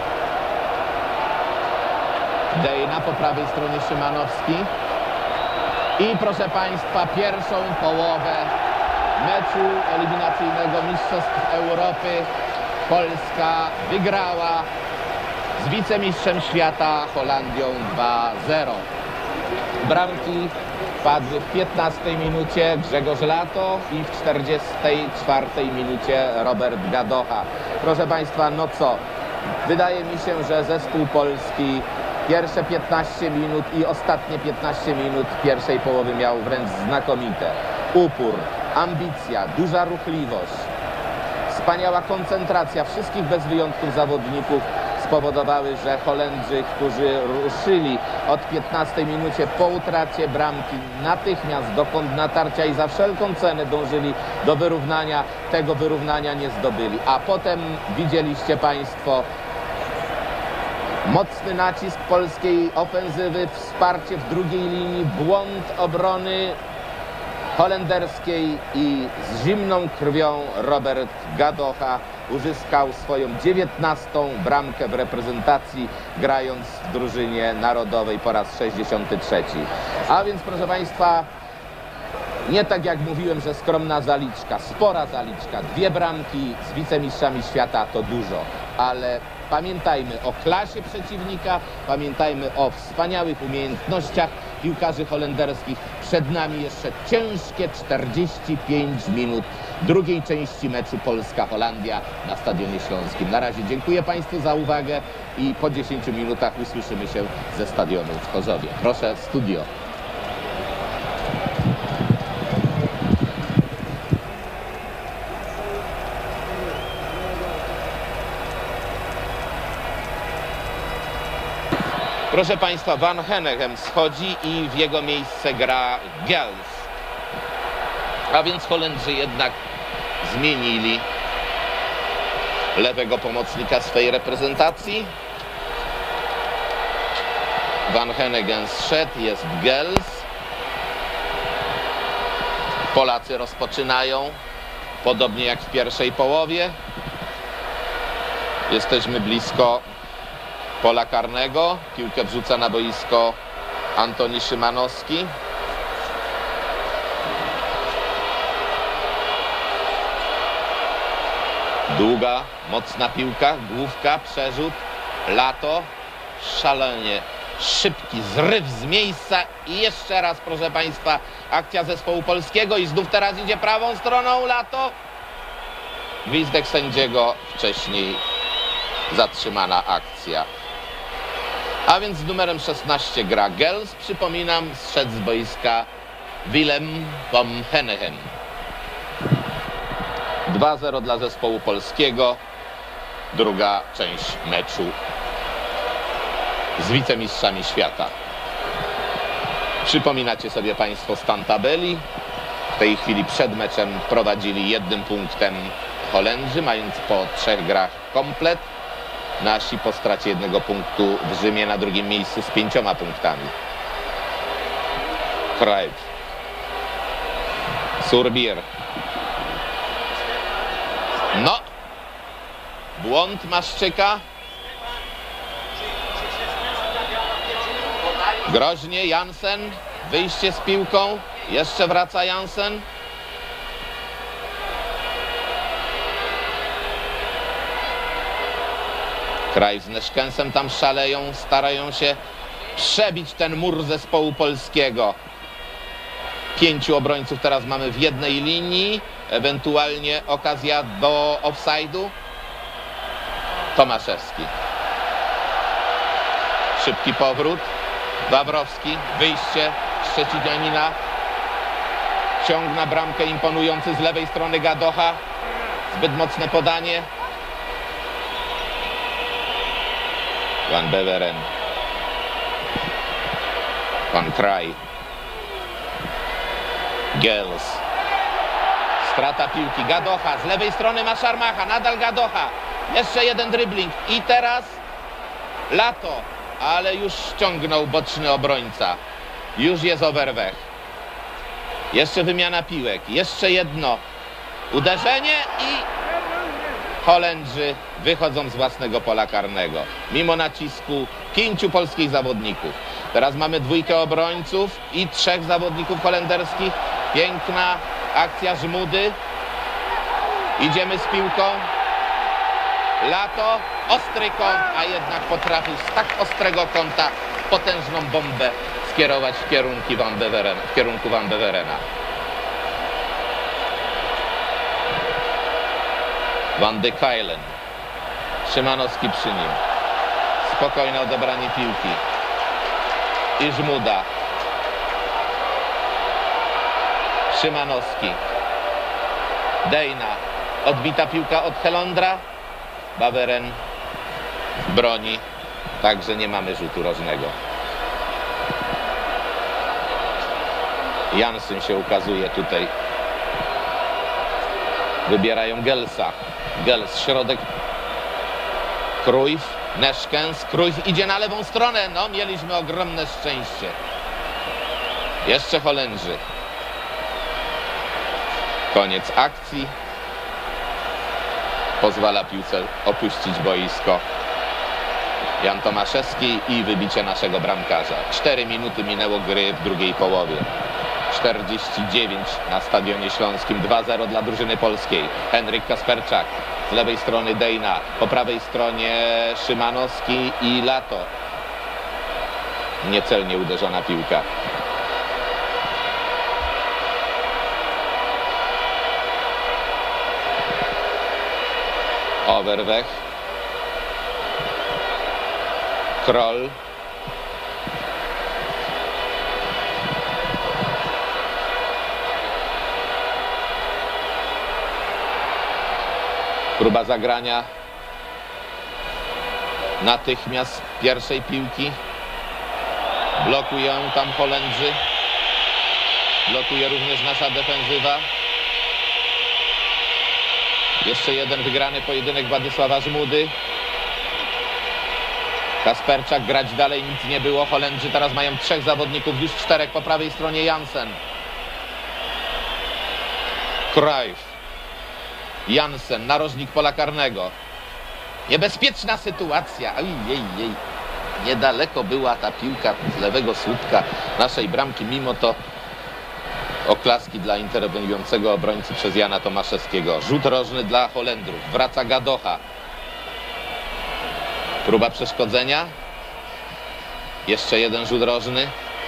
Dejna po prawej stronie, Szymanowski. I proszę Państwa, pierwszą połowę meczu eliminacyjnego Mistrzostw Europy Polska wygrała z wicemistrzem świata Holandią 2-0. Bramki padły w 15 minucie Grzegorz Lato i w 44 minucie Robert Gadocha. Proszę Państwa, no co? Wydaje mi się, że zespół polski pierwsze 15 minut i ostatnie 15 minut pierwszej połowy miał wręcz znakomite. Upór, ambicja, duża ruchliwość, wspaniała koncentracja wszystkich bez wyjątków zawodników spowodowały, że Holendrzy, którzy ruszyli od 15 minucie po utracie bramki, natychmiast dokąd natarcia i za wszelką cenę dążyli do wyrównania, tego wyrównania nie zdobyli. A potem widzieliście Państwo mocny nacisk polskiej ofensywy, wsparcie w drugiej linii, błąd obrony holenderskiej i z zimną krwią Robert Gadocha uzyskał swoją 19. bramkę w reprezentacji, grając w drużynie narodowej po raz 63. A więc, proszę Państwa, nie tak jak mówiłem, że skromna zaliczka, spora zaliczka, 2 bramki z wicemistrzami świata to dużo, ale pamiętajmy o klasie przeciwnika, pamiętajmy o wspaniałych umiejętnościach piłkarzy holenderskich. Przed nami jeszcze ciężkie 45 minut drugiej części meczu Polska-Holandia na Stadionie Śląskim. Na razie dziękuję Państwu za uwagę i po 10 minutach usłyszymy się ze stadionu w Chorzowie. Proszę, studio. Proszę Państwa, Van Henegem schodzi i w jego miejsce gra Gels. A więc Holendrzy jednak zmienili lewego pomocnika swej reprezentacji. Van Henegem zszedł, jest Gels. Polacy rozpoczynają podobnie jak w pierwszej połowie. Jesteśmy blisko pola karnego. Piłkę wrzuca na boisko Antoni Szymanowski. Długa, mocna piłka, główka, przerzut, Lato, Szybki zryw z miejsca i jeszcze raz, proszę Państwa, akcja zespołu polskiego i znów teraz idzie prawą stroną Lato. Gwizdek sędziego, wcześniej zatrzymana akcja. A więc z numerem 16 gra Gels. Przypominam, zszedł z boiska Willem van Henegem. 2-0 dla zespołu polskiego. Druga część meczu z wicemistrzami świata. Przypominacie sobie Państwo stan tabeli. W tej chwili przed meczem prowadzili 1 punktem Holendrzy, mając po 3 grach komplet. Nasi po stracie 1 punktu w Rzymie na drugim miejscu z 5 punktami. Cruyff. Surbier. No. Błąd Maszczyka. Groźnie Jansen. Wyjście z piłką. Jeszcze wraca Jansen. Cruyff z Neszkensem tam szaleją, starają się przebić ten mur zespołu polskiego. 5 obrońców teraz mamy w jednej linii, ewentualnie okazja do offside'u. Tomaszewski. Szybki powrót. Wawrowski, wyjście Szczecinianina. Ciąg na bramkę imponujący z lewej strony Gadocha. Zbyt mocne podanie. Van Beveren. Van Kraj. Gels. Strata piłki. Gadocha. Z lewej strony ma Szarmacha. Nadal Gadocha. Jeszcze jeden dribbling. I teraz Lato. Ale już ściągnął boczny obrońca. Już jest Overweg. Jeszcze wymiana piłek. Jeszcze jedno uderzenie i Holendrzy wychodzą z własnego pola karnego. Mimo nacisku 5 polskich zawodników. Teraz mamy 2 obrońców i 3 zawodników holenderskich. Piękna akcja Żmudy. Idziemy z piłką. Lato, ostry kąt, a jednak potrafił z tak ostrego kąta potężną bombę skierować w kierunku Van Beverena. Van de Kuylen. Szymanowski przy nim. Spokojne odebranie piłki. I Żmuda. Szymanowski. Dejna. Odbita piłka od Helondra. Baveren broni. Także nie mamy rzutu rożnego. Jansen się ukazuje tutaj. Wybierają Gelsa. Gels, środek. Cruyff, Neszkens. Cruyff idzie na lewą stronę. No, mieliśmy ogromne szczęście. Jeszcze Holendrzy. Koniec akcji. Pozwala piłce opuścić boisko Jan Tomaszewski i wybicie naszego bramkarza. 4 minuty minęło gry w drugiej połowie. 49 na Stadionie Śląskim. 2-0 dla drużyny polskiej. Henryk Kasperczak. Z lewej strony Dejna. Po prawej stronie Szymanowski i Lato. Niecelnie uderzona piłka. Overweg. Kroll. Próba zagrania natychmiast pierwszej piłki. Blokują tam Holendrzy. Blokuje również nasza defensywa. Jeszcze jeden wygrany pojedynek Władysława Żmudy. Kasperczak grać dalej, nic nie było. Holendrzy teraz mają 3 zawodników, już 4 po prawej stronie. Jansen. Cruyff. Jansen, narożnik pola karnego. Niebezpieczna sytuacja. Ojej. Niedaleko była ta piłka z lewego słupka naszej bramki. Mimo to oklaski dla interweniującego obrońcy przez Jana Tomaszewskiego. Rzut rożny dla Holendrów. Wraca Gadocha. Próba przeszkodzenia. Jeszcze jeden rzut rożny.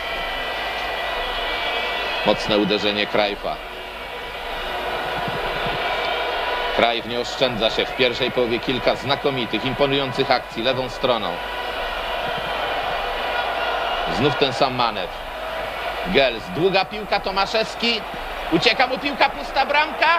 Mocne uderzenie Cruyffa. Cruyff nie oszczędza się. W pierwszej połowie kilka znakomitych, imponujących akcji lewą stroną. Znów ten sam manewr. Gels, długa piłka, Tomaszewski. Ucieka mu piłka, pusta bramka.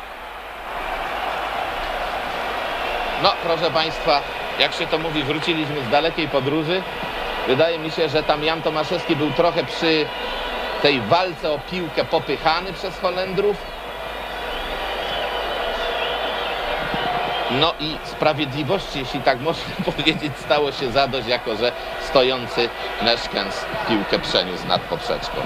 No, proszę Państwa, jak się to mówi, wróciliśmy z dalekiej podróży. Wydaje mi się, że tam Jan Tomaszewski był trochę przy tej walce o piłkę popychany przez Holendrów. No i sprawiedliwości, jeśli tak można powiedzieć, stało się zadość, jako że stojący Neszkens piłkę przeniósł nad poprzeczką.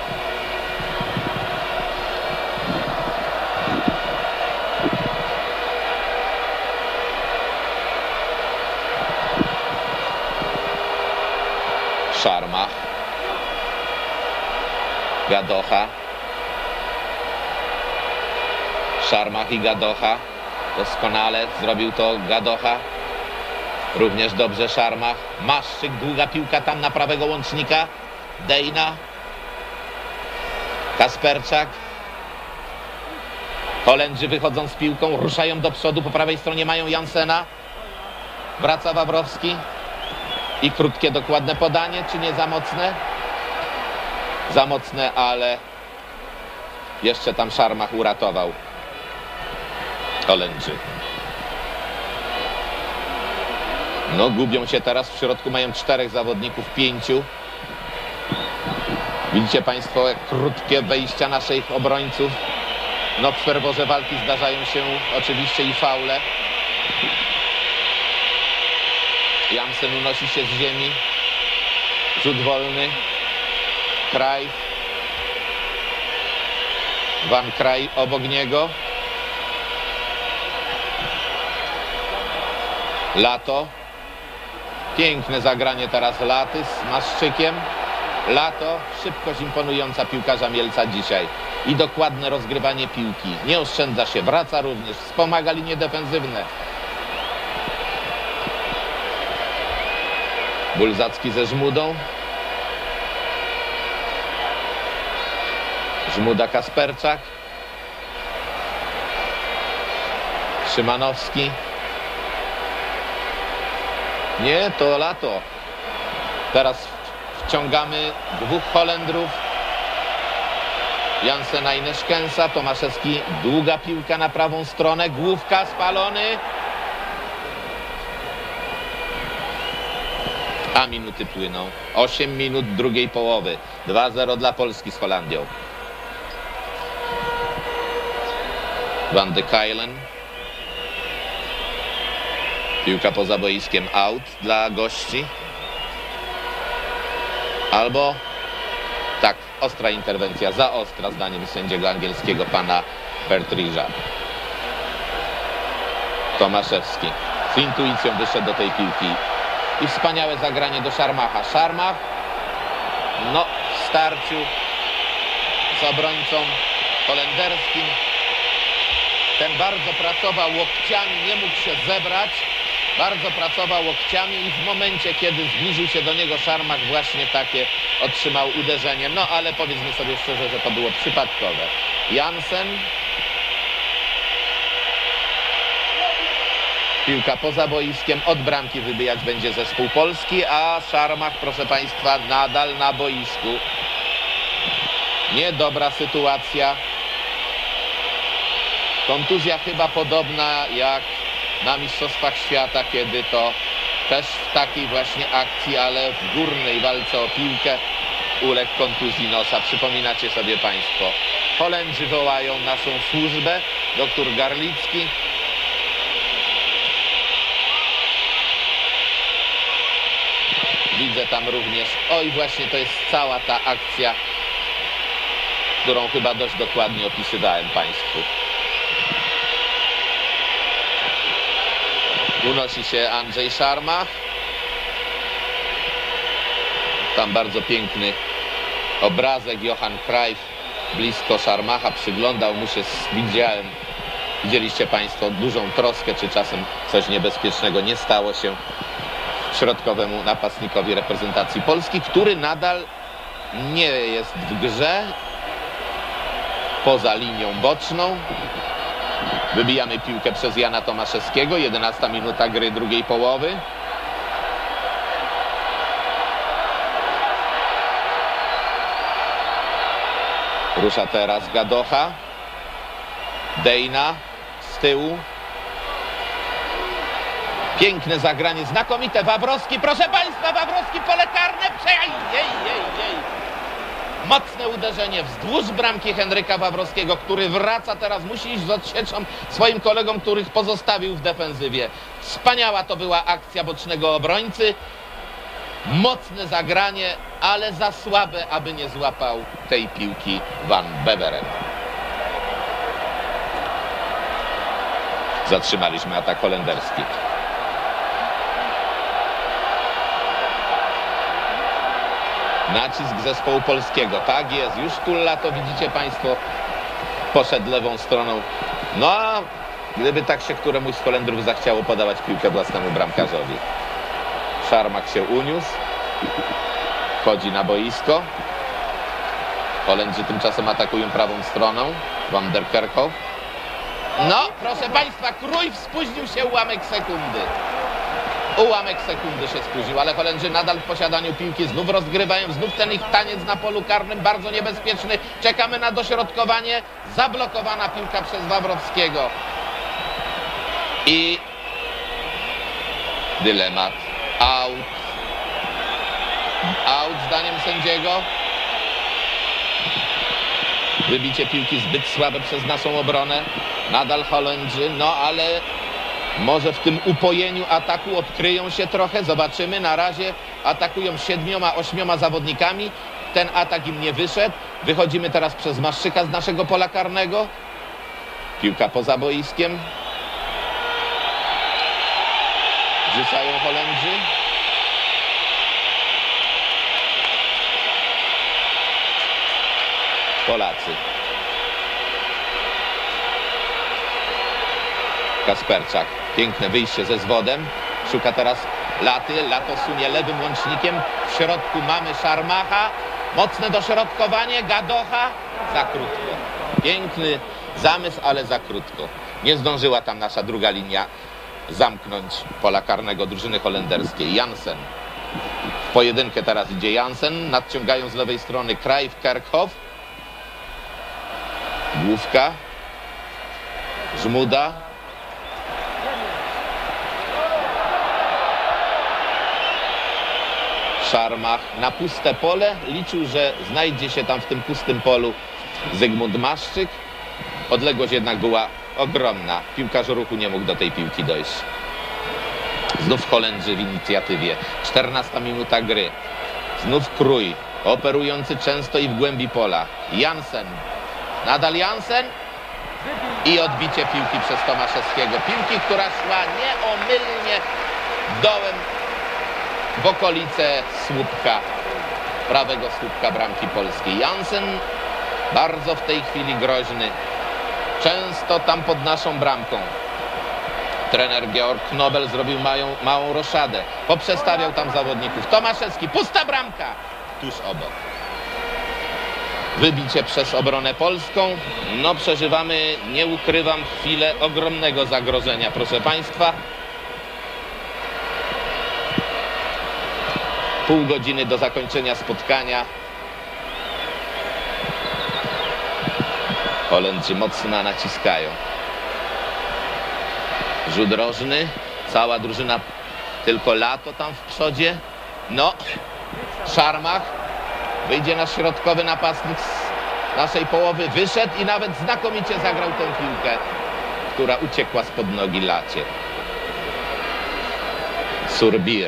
Szarmach. Gadocha. Szarmach i Gadocha. Doskonale zrobił to Gadocha. Również dobrze Szarmach. Maszczyk, długa piłka tam na prawego łącznika. Dejna. Kasperczak. Holendrzy wychodzą z piłką, ruszają do przodu. Po prawej stronie mają Jansena. Wraca Wawrowski. I krótkie, dokładne podanie. Czy nie za mocne? Za mocne, ale jeszcze tam Szarmach uratował Holendrzy. No, gubią się teraz. W środku mają 4 zawodników, 5. Widzicie Państwo, jak krótkie wejścia naszych obrońców. No, w ferworze walki zdarzają się oczywiście i faule. Jansen unosi się z ziemi. Rzut wolny. Cruyff. Van Kraj obok niego. Lato. Piękne zagranie teraz Laty z Maszczykiem. Lato. Szybkość imponująca piłkarza Mielca dzisiaj. I dokładne rozgrywanie piłki. Nie oszczędza się. Wraca również. Wspomaga linie defensywne. Bulzacki ze Żmudą. Żmuda, Kasperczak. Szymanowski. Nie, to Lato. Teraz wciągamy 2 Holendrów. Jansena i Neszkensa. Tomaszewski, długa piłka na prawą stronę. Główka, spalony. A minuty płyną. 8 minut drugiej połowy. 2-0 dla Polski z Holandią. Van de Kuylen. Piłka poza boiskiem, out dla gości. Albo tak, ostra interwencja, za ostra zdaniem sędziego angielskiego pana Bertridge'a. Tomaszewski z intuicją wyszedł do tej piłki. I wspaniałe zagranie do Szarmacha. Szarmach, no, w starciu z obrońcą holenderskim. Ten bardzo pracował łokciami, nie mógł się zebrać. Bardzo pracował łokciami i w momencie, kiedy zbliżył się do niego Szarmach, właśnie takie otrzymał uderzenie. No, ale powiedzmy sobie szczerze, że to było przypadkowe. Jansen. Piłka poza boiskiem, od bramki wybijać będzie zespół polski, a Szarmach, proszę Państwa, nadal na boisku. Niedobra sytuacja. Kontuzja chyba podobna jak na Mistrzostwach Świata, kiedy to też w takiej właśnie akcji, ale w górnej walce o piłkę uległ kontuzji nosa. Przypominacie sobie Państwo. Holendrzy wołają naszą służbę, doktor Garlicki. Widzę tam również, oj, właśnie to jest cała ta akcja, którą chyba dość dokładnie opisywałem Państwu. Unosi się Andrzej Szarmach. Tam bardzo piękny obrazek. Johan Cruyff blisko Szarmacha przyglądał mu się, widzieliście Państwo dużą troskę, czy czasem coś niebezpiecznego nie stało się. środkowemu napastnikowi reprezentacji Polski, który nadal nie jest w grze. Poza linią boczną. Wybijamy piłkę przez Jana Tomaszewskiego. 11 minuta gry drugiej połowy. Rusza teraz Gadocha. Dejna z tyłu. Piękne zagranie, znakomite. Wawrowski, proszę Państwa, Wawrowski, pole karne. Mocne uderzenie wzdłuż bramki Henryka Wawrowskiego, który wraca teraz, musi iść z odsieczą swoim kolegom, których pozostawił w defensywie. Wspaniała to była akcja bocznego obrońcy. Mocne zagranie, ale za słabe, aby nie złapał tej piłki Van Beveren. Zatrzymaliśmy atak holenderski. Nacisk zespołu polskiego. Tak jest, już Tulla, to widzicie Państwo, poszedł lewą stroną. No a gdyby tak się któremuś z Holendrów zachciało podawać piłkę własnemu bramkarzowi. Szarmak się uniósł. Wchodzi na boisko. Holendrzy tymczasem atakują prawą stroną. Van der Kerkhoff. No, proszę Państwa, Cruyff spóźnił się ułamek sekundy. Ułamek sekundy się spóźnił, ale Holendrzy nadal w posiadaniu piłki. Znów rozgrywają, znów ten ich taniec na polu karnym, bardzo niebezpieczny. Czekamy na dośrodkowanie. Zablokowana piłka przez Wawrowskiego. I dylemat. Out. Out zdaniem sędziego. Wybicie piłki zbyt słabe przez naszą obronę. Nadal Holendrzy, no ale może w tym upojeniu ataku odkryją się trochę. Zobaczymy. Na razie atakują 7-8 zawodnikami. Ten atak im nie wyszedł. Wychodzimy teraz przez Maszczyka z naszego pola karnego. Piłka poza boiskiem. Wrzucają Holendrzy. Polacy. Kasperczak. Piękne wyjście ze zwodem. Szuka teraz Laty. Lato sunie lewym łącznikiem. W środku mamy Szarmacha. Mocne dośrodkowanie. Gadocha. Za krótko. Piękny zamysł, ale za krótko. Nie zdążyła tam nasza druga linia zamknąć pola karnego drużyny holenderskiej. Jansen. W pojedynkę teraz idzie Jansen. Nadciągają z lewej strony Cruyff, Kerkhoff. Główka. Żmuda. Szarmach na puste pole. Liczył, że znajdzie się tam w tym pustym polu Zygmunt Maszczyk. Odległość jednak była ogromna. Piłkarz ruchu nie mógł do tej piłki dojść. Znów Holendrzy w inicjatywie. 14 minuta gry. Znów Cruyff, operujący często i w głębi pola. Jansen. Nadal Jansen. I odbicie piłki przez Tomaszewskiego. Piłki, która szła nieomylnie dołem w okolice słupka, prawego słupka bramki polskiej. Jansen bardzo w tej chwili groźny. Często tam pod naszą bramką. Trener Georg Knobel zrobił małą roszadę. Poprzestawiał tam zawodników. Tomaszewski, pusta bramka. Tuż obok. Wybicie przez obronę polską. No przeżywamy, nie ukrywam, chwilę ogromnego zagrożenia, proszę Państwa. Pół godziny do zakończenia spotkania. Holendrzy mocno naciskają. Rzut rożny. Cała drużyna, tylko Lato tam w przodzie. No, Szarmach. Wyjdzie nasz środkowy napastnik z naszej połowy. Wyszedł i nawet znakomicie zagrał tę piłkę, która uciekła spod nogi Lacie. Surbir.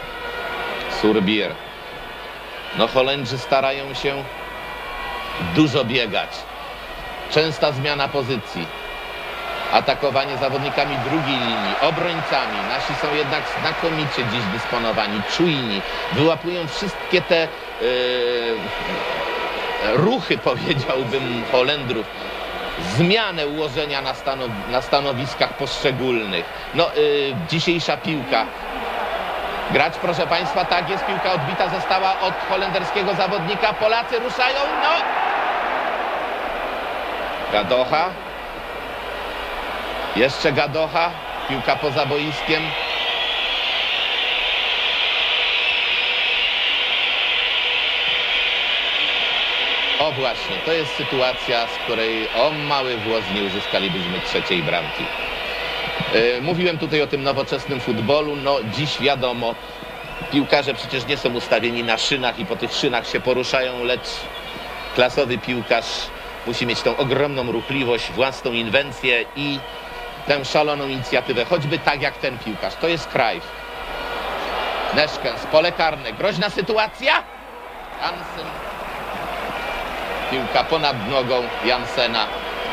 No Holendrzy starają się dużo biegać. Częsta zmiana pozycji. Atakowanie zawodnikami drugiej linii, obrońcami. Nasi są jednak znakomicie dziś dysponowani, czujni. Wyłapują wszystkie te ruchy, powiedziałbym, Holendrów. Zmianę ułożenia na stanowiskach poszczególnych. No, dzisiejsza piłka Grać, proszę Państwa, tak jest, piłka odbita została od holenderskiego zawodnika. Polacy ruszają, no! Gadocha. Jeszcze Gadocha. Piłka poza boiskiem. O właśnie, to jest sytuacja, z której o mały włos nie uzyskalibyśmy trzeciej bramki. Mówiłem tutaj o tym nowoczesnym futbolu. No dziś wiadomo, piłkarze przecież nie są ustawieni na szynach i po tych szynach się poruszają, lecz klasowy piłkarz musi mieć tą ogromną ruchliwość, własną inwencję i tę szaloną inicjatywę, choćby tak jak ten piłkarz. To jest Cruyff. Neschkens, pole karne, groźna sytuacja. Jansen. Piłka ponad nogą Jansena,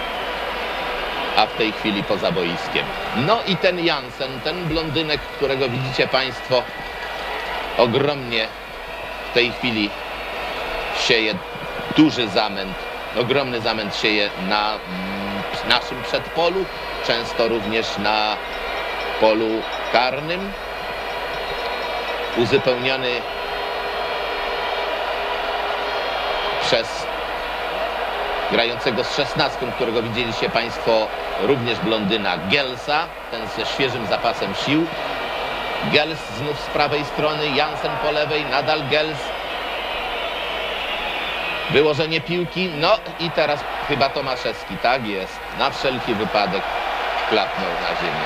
a w tej chwili poza boiskiem. No i ten Jansen, ten blondynek, którego widzicie Państwo, ogromnie w tej chwili sieje duży zamęt. Ogromny zamęt sieje na naszym przedpolu, często również na polu karnym. Uzupełniony przez grającego z 16, którego widzieliście Państwo, również blondyna Gelsa, ten ze świeżym zapasem sił. Gels znów z prawej strony, Jansen po lewej, nadal Gels. Wyłożenie piłki, no i teraz chyba Tomaszewski, tak jest. Na wszelki wypadek klapnął na ziemię.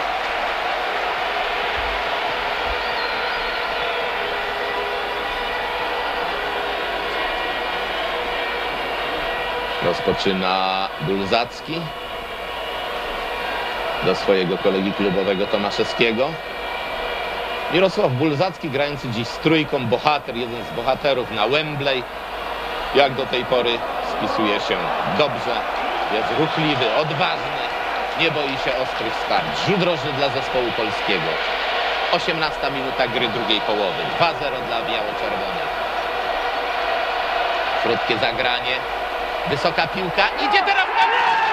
Rozpoczyna Bulzacki do swojego kolegi klubowego Tomaszewskiego. Mirosław Bulzacki, grający dziś z trójką, bohater, jeden z bohaterów na Wembley. Jak do tej pory spisuje się dobrze, jest ruchliwy, odważny, nie boi się ostrych starć. Rzut rożny dla zespołu polskiego. 18 minuta gry drugiej połowy. 2-0 dla biało-czerwonych. Krótkie zagranie. Wysoka piłka. Idzie teraz na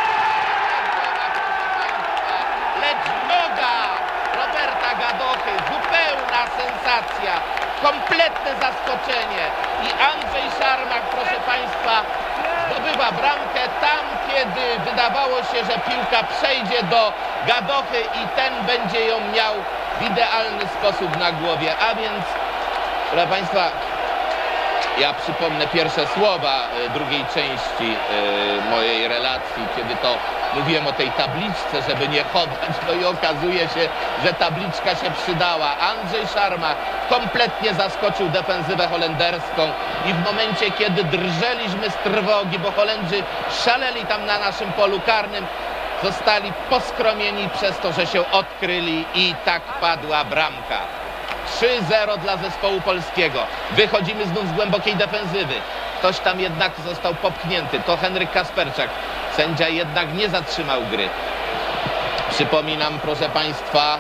lecz noga Roberta Gadochy. Zupełna sensacja. Kompletne zaskoczenie. I Andrzej Szarmach, proszę Państwa, zdobywa bramkę tam, kiedy wydawało się, że piłka przejdzie do Gadochy i ten będzie ją miał w idealny sposób na głowie. A więc, proszę Państwa, ja przypomnę pierwsze słowa drugiej części mojej relacji, kiedy to mówiłem o tej tabliczce, żeby nie chodać, no i okazuje się, że tabliczka się przydała. Andrzej Szarmach kompletnie zaskoczył defensywę holenderską i w momencie, kiedy drżeliśmy z trwogi, bo Holendrzy szaleli tam na naszym polu karnym, zostali poskromieni przez to, że się odkryli i tak padła bramka. 3-0 dla zespołu polskiego. Wychodzimy znów z głębokiej defensywy. Ktoś tam jednak został popchnięty. To Henryk Kasperczak. Sędzia jednak nie zatrzymał gry. Przypominam, proszę Państwa,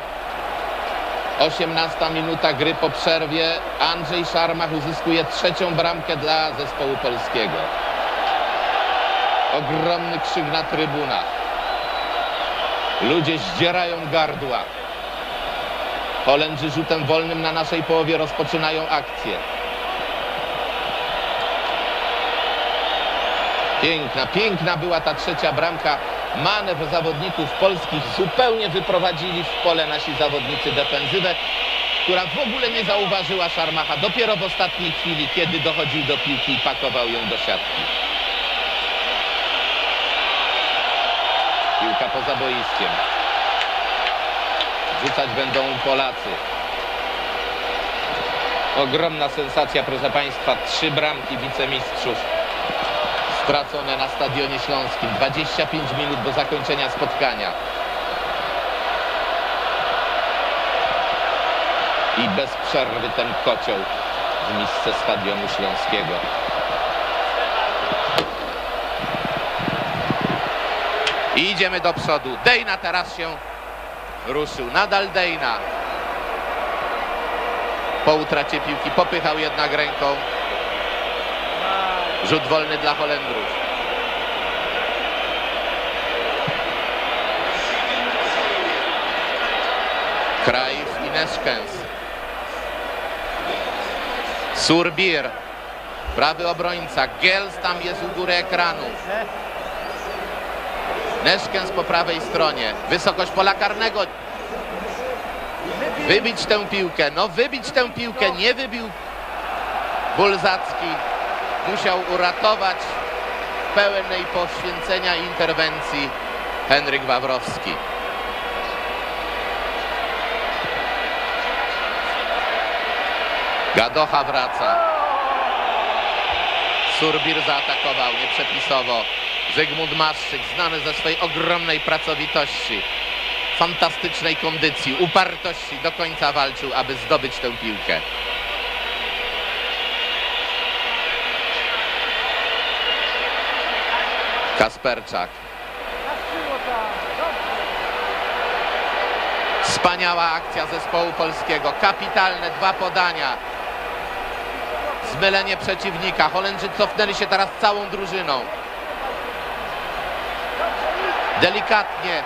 18 minuta gry po przerwie. Andrzej Szarmach uzyskuje trzecią bramkę dla zespołu polskiego. Ogromny krzyk na trybunach. Ludzie zdzierają gardła. Holendrzy rzutem wolnym na naszej połowie rozpoczynają akcję. Piękna, piękna była ta trzecia bramka. Manewr zawodników polskich zupełnie wyprowadzili w pole nasi zawodnicy defensywę, która w ogóle nie zauważyła Szarmacha. Dopiero w ostatniej chwili, kiedy dochodził do piłki i pakował ją do siatki. Piłka poza boiskiem. Rzucać będą Polacy. Ogromna sensacja, proszę Państwa. 3 bramki wicemistrzów stracone na Stadionie Śląskim. 25 minut do zakończenia spotkania. I bez przerwy ten kocioł w misce Stadionu Śląskiego. I idziemy do przodu. Dejna teraz się ruszył. Nadal Dejna. Po utracie piłki popychał jednak ręką. Rzut wolny dla Holendrów. Cruyff i Neschkens. Surbir, prawy obrońca. Gels tam jest u góry ekranu. Neszkens po prawej stronie. Wysokość pola karnego. Wybić tę piłkę. No wybić tę piłkę. Nie wybił Bulzacki. Musiał uratować pełnej poświęcenia interwencji Henryk Wawrowski. Gadocha wraca. Surbir zaatakował nieprzepisowo. Zygmunt Maszczyk, znany ze swojej ogromnej pracowitości, fantastycznej kondycji, upartości, do końca walczył, aby zdobyć tę piłkę. Kasperczak. Wspaniała akcja zespołu polskiego. Kapitalne dwa podania. Zmylenie przeciwnika. Holendrzy cofnęli się teraz całą drużyną. Delikatnie.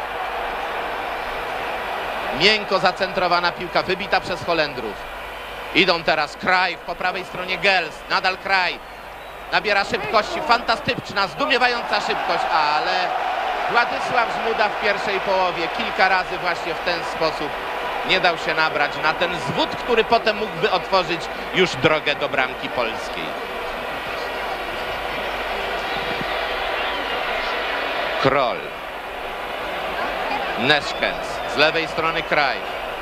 Miękko zacentrowana piłka. Wybita przez Holendrów. Idą teraz Kraj po prawej stronie. Gels. Nadal Kraj. Nabiera szybkości. Fantastyczna, zdumiewająca szybkość, ale Władysław Żmuda w pierwszej połowie kilka razy właśnie w ten sposób nie dał się nabrać na ten zwód, który potem mógłby otworzyć już drogę do bramki polskiej. Kroll. Neszkens. Z lewej strony Kraj.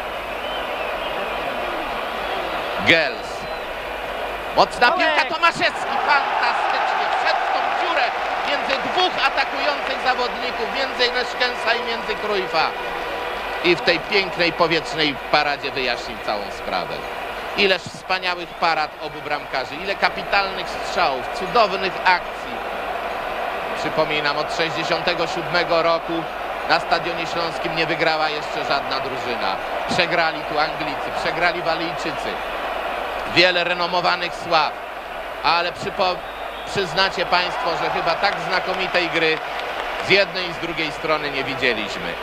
Gels. Mocna piłka, Tomaszewski. Fantastycznie. Wszedł w tą dziurę między dwóch atakujących zawodników. Między Neszkensa i między Cruyffa. I w tej pięknej powietrznej paradzie wyjaśnił całą sprawę. Ileż wspaniałych parad obu bramkarzy. Ile kapitalnych strzałów. Cudownych akcji. Przypominam, od 1967 roku na Stadionie Śląskim nie wygrała jeszcze żadna drużyna. Przegrali tu Anglicy, przegrali Walijczycy. Wiele renomowanych sław, ale przyznacie Państwo, że chyba tak znakomitej gry z jednej i z drugiej strony nie widzieliśmy.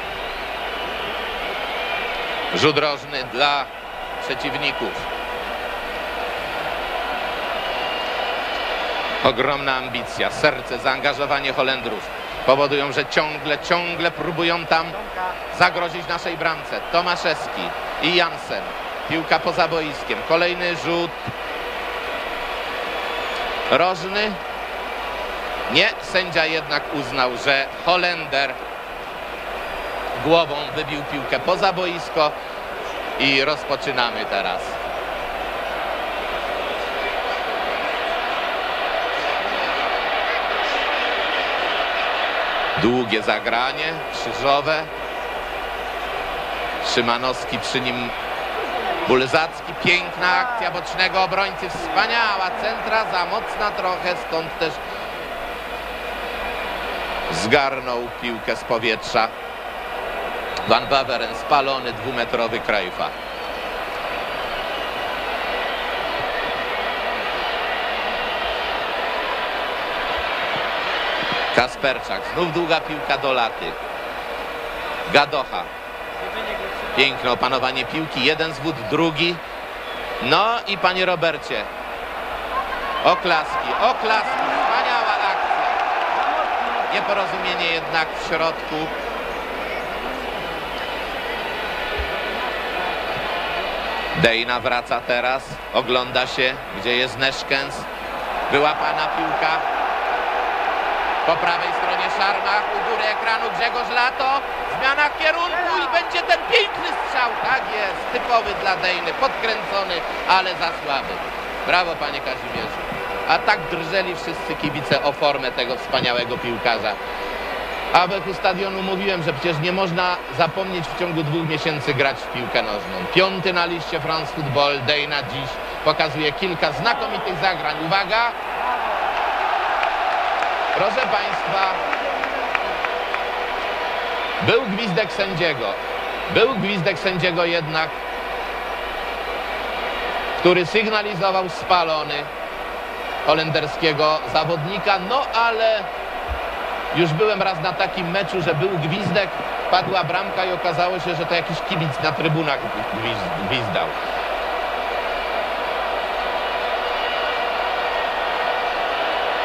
Rzut rożny dla przeciwników. Ogromna ambicja, serce, zaangażowanie Holendrów powodują, że ciągle próbują tam zagrozić naszej bramce. Tomaszewski i Jansen. Piłka poza boiskiem. Kolejny rzut rożny. Nie, sędzia jednak uznał, że Holender głową wybił piłkę poza boisko i rozpoczynamy teraz. Długie zagranie, krzyżowe. Szymanowski przy nim. Bulzacki, piękna akcja bocznego obrońcy, wspaniała centra, za mocna trochę, stąd też zgarnął piłkę z powietrza Van Baveren, spalony dwumetrowy Cruyffa. Kasperczak, znów długa piłka do laty. Gadocha. Piękne opanowanie piłki, jeden zwód, drugi. No i panie Robercie, oklaski, wspaniała akcja. Nieporozumienie jednak w środku. Dejna wraca teraz, ogląda się, gdzie jest Neszkens. Wyłapana piłka. Po prawej stronie Szarmach, u góry ekranu Grzegorz Lato. Zmiana kierunku i będzie ten piękny strzał. Tak jest, typowy dla Dejny, podkręcony, ale za słaby. Brawo, panie Kazimierzu. A tak drżeli wszyscy kibice o formę tego wspaniałego piłkarza. A u stadionu mówiłem, że przecież nie można zapomnieć w ciągu 2 miesięcy grać w piłkę nożną. 5. na liście France Football, Dejna dziś pokazuje kilka znakomitych zagrań. Uwaga! Proszę Państwa, był gwizdek sędziego jednak, który sygnalizował spalony holenderskiego zawodnika, no ale już byłem raz na takim meczu, że był gwizdek, padła bramka i okazało się, że to jakiś kibic na trybunach gwizdał.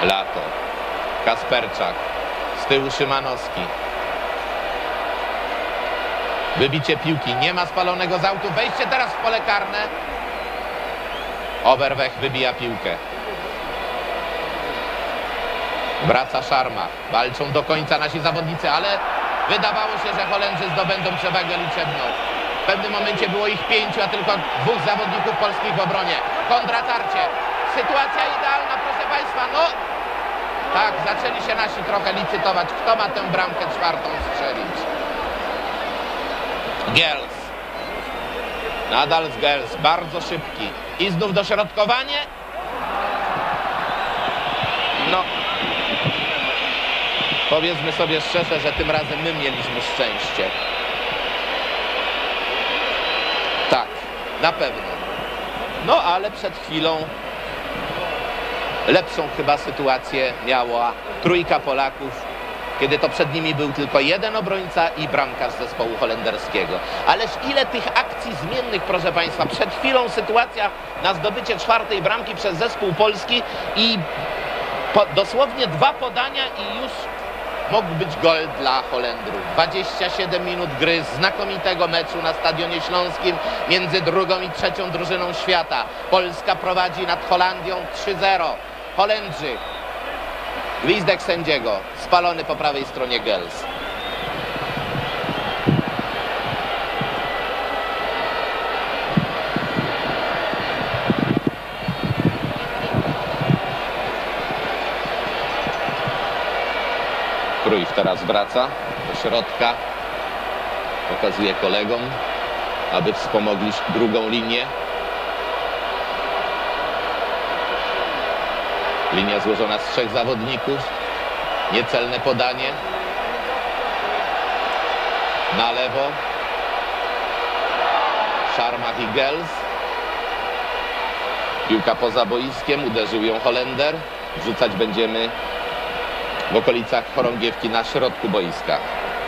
Lato. Kasperczak. Z tyłu Szymanowski. Wybicie piłki. Nie ma spalonego z autu. Wejście teraz w pole karne. Overweg wybija piłkę. Wraca Szarmach. Walczą do końca nasi zawodnicy, ale wydawało się, że Holendrzy zdobędą przewagę liczebną. W pewnym momencie było ich 5, a tylko 2 zawodników polskich w obronie. Kontratarcie. Sytuacja idealna, proszę Państwa. No, tak, zaczęli się nasi trochę licytować. Kto ma tę bramkę 4. strzelić? Gels. Nadal z Gels. Bardzo szybki. I znów dośrodkowanie. No. Powiedzmy sobie szczerze, że tym razem my mieliśmy szczęście. Tak, na pewno. No ale przed chwilą lepszą chyba sytuację miała trójka Polaków, kiedy to przed nimi był tylko 1 obrońca i bramkarz zespołu holenderskiego. Ależ ile tych akcji zmiennych, proszę Państwa. Przed chwilą sytuacja na zdobycie 4. bramki przez zespół polski i dosłownie 2 podania i już mógł być gol dla Holendrów. 27 minut gry, znakomitego meczu na Stadionie Śląskim między 2. i 3. drużyną świata. Polska prowadzi nad Holandią 3-0. Holendrzy. Gwizdek sędziego. Spalony po prawej stronie Gels. Cruyff teraz wraca do środka. Pokazuje kolegom, aby wspomogli drugą linię. Linia złożona z 3 zawodników. Niecelne podanie. Na lewo. Szarmach i Gels. Piłka poza boiskiem. Uderzył ją Holender. Wrzucać będziemy w okolicach chorągiewki na środku boiska.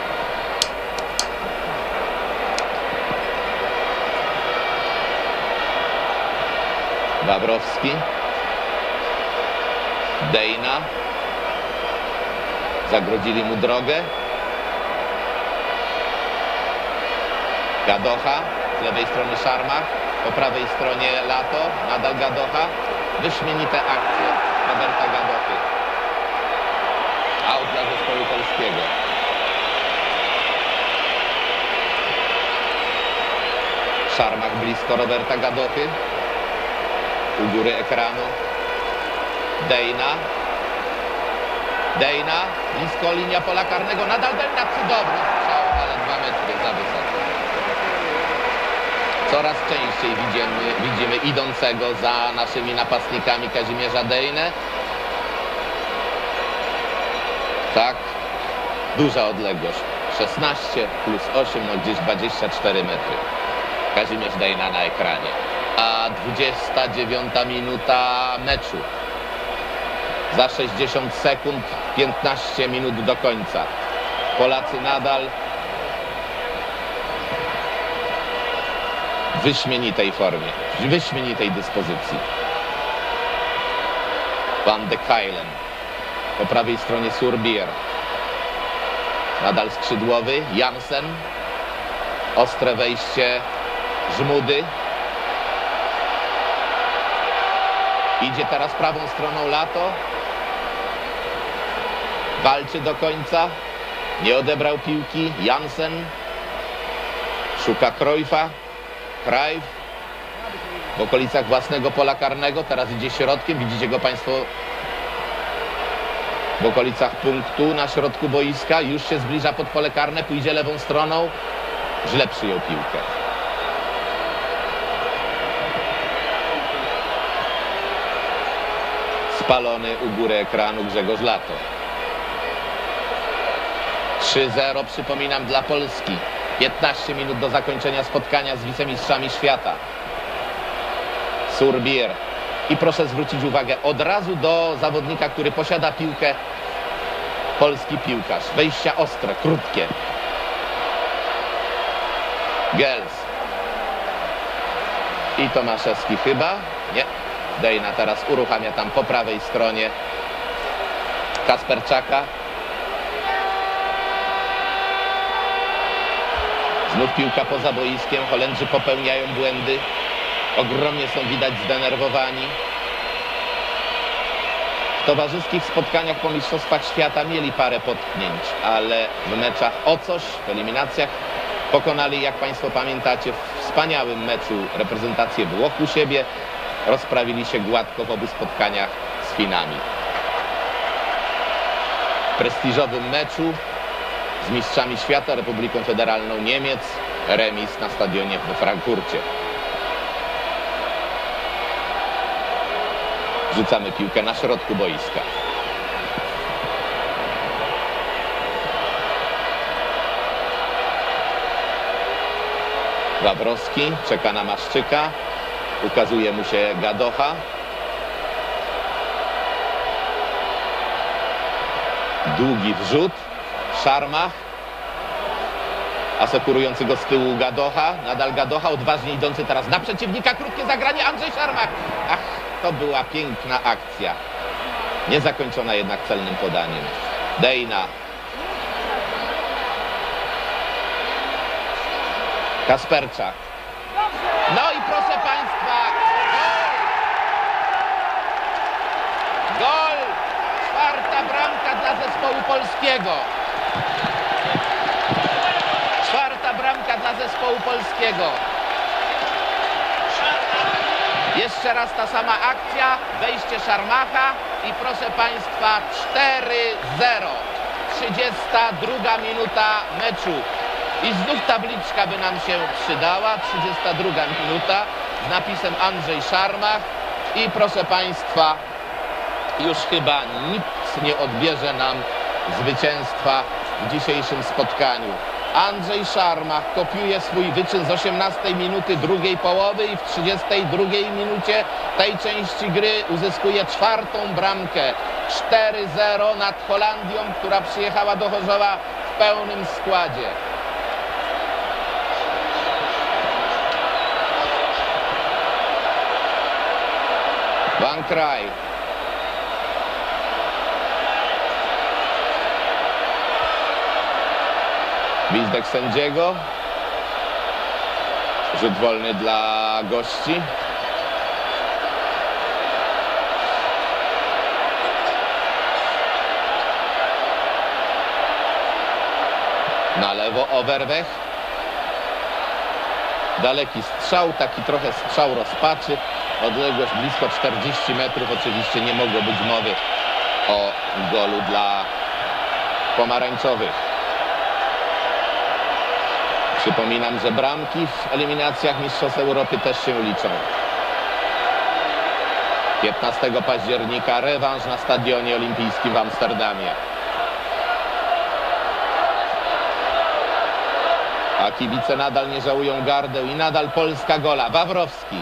Wawrowski. Dejna. Zagrodzili mu drogę. Gadocha. Z lewej strony Szarmach. Po prawej stronie Lato. Nadal Gadocha. Wyśmienite akcje Roberta Gadochy. Aut dla zespołu polskiego. Szarmach blisko Roberta Gadochy. U góry ekranu. Dejna. Dejna. Blisko linia pola karnego. Nadal Dejna. Cudowny strzał, ale 2 metry za wysoko. Coraz częściej widzimy idącego za naszymi napastnikami Kazimierza Dejnę. Tak. Duża odległość. 16 plus 8, no gdzieś 24 metry. Kazimierz Dejna na ekranie. A 29 minuta meczu. Za 60 sekund, 15 minut do końca. Polacy nadal w wyśmienitej formie, w wyśmienitej dyspozycji. Van de Kuylen. Po prawej stronie Surbier. Nadal skrzydłowy. Jansen. Ostre wejście Żmudy. Idzie teraz prawą stroną Lato. Walczy do końca. Nie odebrał piłki. Jansen. Szuka Cruyffa. Cruyff. W okolicach własnego pola karnego. Teraz idzie środkiem. Widzicie go Państwo w okolicach punktu na środku boiska. Już się zbliża pod pole karne. Pójdzie lewą stroną. Źle przyjął piłkę. Spalony u góry ekranu Grzegorz Lato. 3-0, przypominam, dla Polski. 15 minut do zakończenia spotkania z wicemistrzami świata. Surbier. I proszę zwrócić uwagę od razu do zawodnika, który posiada piłkę. Polski piłkarz. Wejścia ostre, krótkie. Gels. I Tomaszewski chyba. Nie. Dejna teraz uruchamia tam po prawej stronie Kasperczaka. Znów piłka poza boiskiem. Holendrzy popełniają błędy. Ogromnie są widać zdenerwowani. W towarzyskich spotkaniach po Mistrzostwach Świata mieli parę potknięć, ale w meczach o coś, w eliminacjach pokonali, jak Państwo pamiętacie, w wspaniałym meczu reprezentację Włoch u siebie. Rozprawili się gładko w obu spotkaniach z Chinami. W prestiżowym meczu z mistrzami świata, Republiką Federalną Niemiec, remis na stadionie we Frankfurcie. Rzucamy piłkę na środku boiska. Wawrowski czeka na Maszczyka. Ukazuje mu się Gadocha. Długi wrzut. Szarmach. Asekurujący go z tyłu Gadocha. Nadal Gadocha, odważnie idący teraz na przeciwnika. Krótkie zagranie. Andrzej Szarmach. Ach, to była piękna akcja. Niezakończona jednak celnym podaniem. Dejna. Kasperczak. No i proszę Państwa, gol! Gol! Czwarta bramka dla zespołu polskiego. Czwarta bramka dla zespołu polskiego. Jeszcze raz ta sama akcja, wejście Szarmacha i proszę Państwa 4-0. 32 minuta meczu. I znów tabliczka by nam się przydała, 32 minuta z napisem Andrzej Szarmach i proszę Państwa, już chyba nikt nie odbierze nam zwycięstwa w dzisiejszym spotkaniu. Andrzej Szarmach kopiuje swój wyczyn z 18 minuty drugiej połowy i w 32 minucie tej części gry uzyskuje czwartą bramkę. 4-0 nad Holandią, która przyjechała do Chorzowa w pełnym składzie. Van Kraj. Gwizdek sędziego. Rzut wolny dla gości. Na lewo Overweg. Daleki strzał, taki trochę strzał rozpaczy. Odległość blisko 40 metrów. Oczywiście nie mogło być mowy o golu dla pomarańczowych. Przypominam, że bramki w eliminacjach Mistrzostw Europy też się liczą. 15 października rewanż na Stadionie Olimpijskim w Amsterdamie. A kibice nadal nie żałują gardeł i nadal Polska gola. Wawrowski.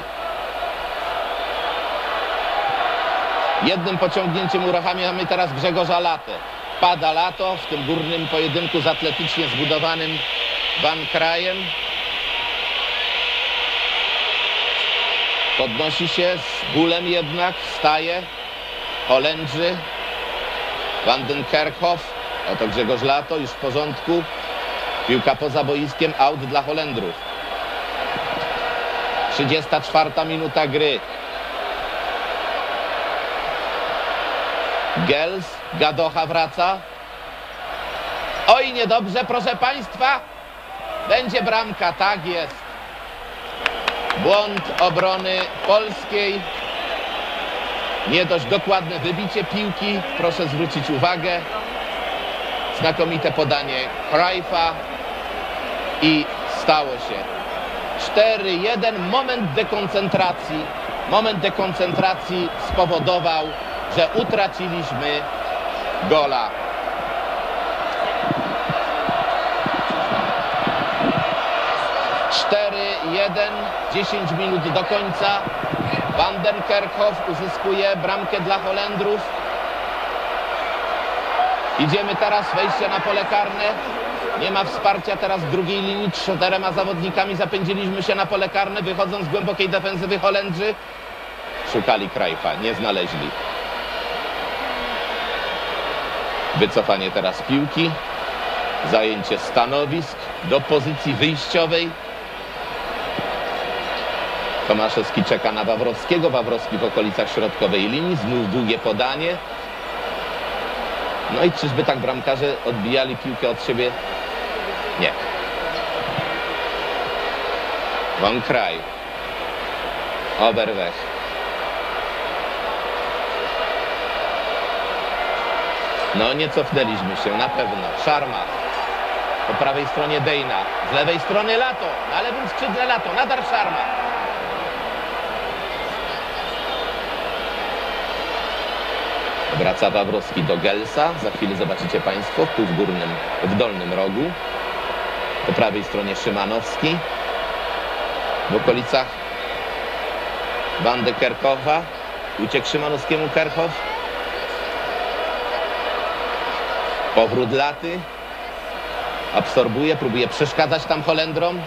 Jednym pociągnięciem uruchamiamy teraz Grzegorza Latę. Pada Lato w tym górnym pojedynku z atletycznie zbudowanym Van Krajem. Podnosi się z bólem jednak, wstaje. Holendrzy. Van den Kerkhoff. Oto Grzegorz Lato, już w porządku. Piłka poza boiskiem, aut dla Holendrów. 34 minuta gry. Gels, Gadocha wraca. Oj, niedobrze, proszę Państwa. Będzie bramka, tak jest. Błąd obrony polskiej. Nie dość dokładne wybicie piłki. Proszę zwrócić uwagę. Znakomite podanie Cruyffa. I stało się. 4-1. Moment dekoncentracji. Moment dekoncentracji spowodował, że utraciliśmy gola. 4-1, 10 minut do końca. Van den Kerkhoff uzyskuje bramkę dla Holendrów. Idziemy teraz, wejście na pole karne. Nie ma wsparcia teraz w drugiej linii. 4 zawodnikami zapędziliśmy się na pole karne, wychodząc z głębokiej defensywy Holendrzy. Szukali Cruyffa, nie znaleźli. Wycofanie teraz piłki. Zajęcie stanowisk do pozycji wyjściowej. Tomaszewski czeka na Wawrowskiego. Wawrowski w okolicach środkowej linii. Znów długie podanie. No i czyżby tak bramkarze odbijali piłkę od siebie? Nie. Von Kraj. Oberwech. No nie cofnęliśmy się, na pewno. Szarma. Po prawej stronie Dejna. Z lewej strony Lato. Na lewym skrzydle Lato. Nadal Szarma. Wraca Wawrowski do Gelsa. Za chwilę zobaczycie Państwo. Tu w dolnym rogu. Po prawej stronie Szymanowski. W okolicach Van de Kerkhofa. Uciekł Szymanowskiemu Kerkhoff. Powrót Laty. Absorbuje, próbuje przeszkadzać tam Holendrom.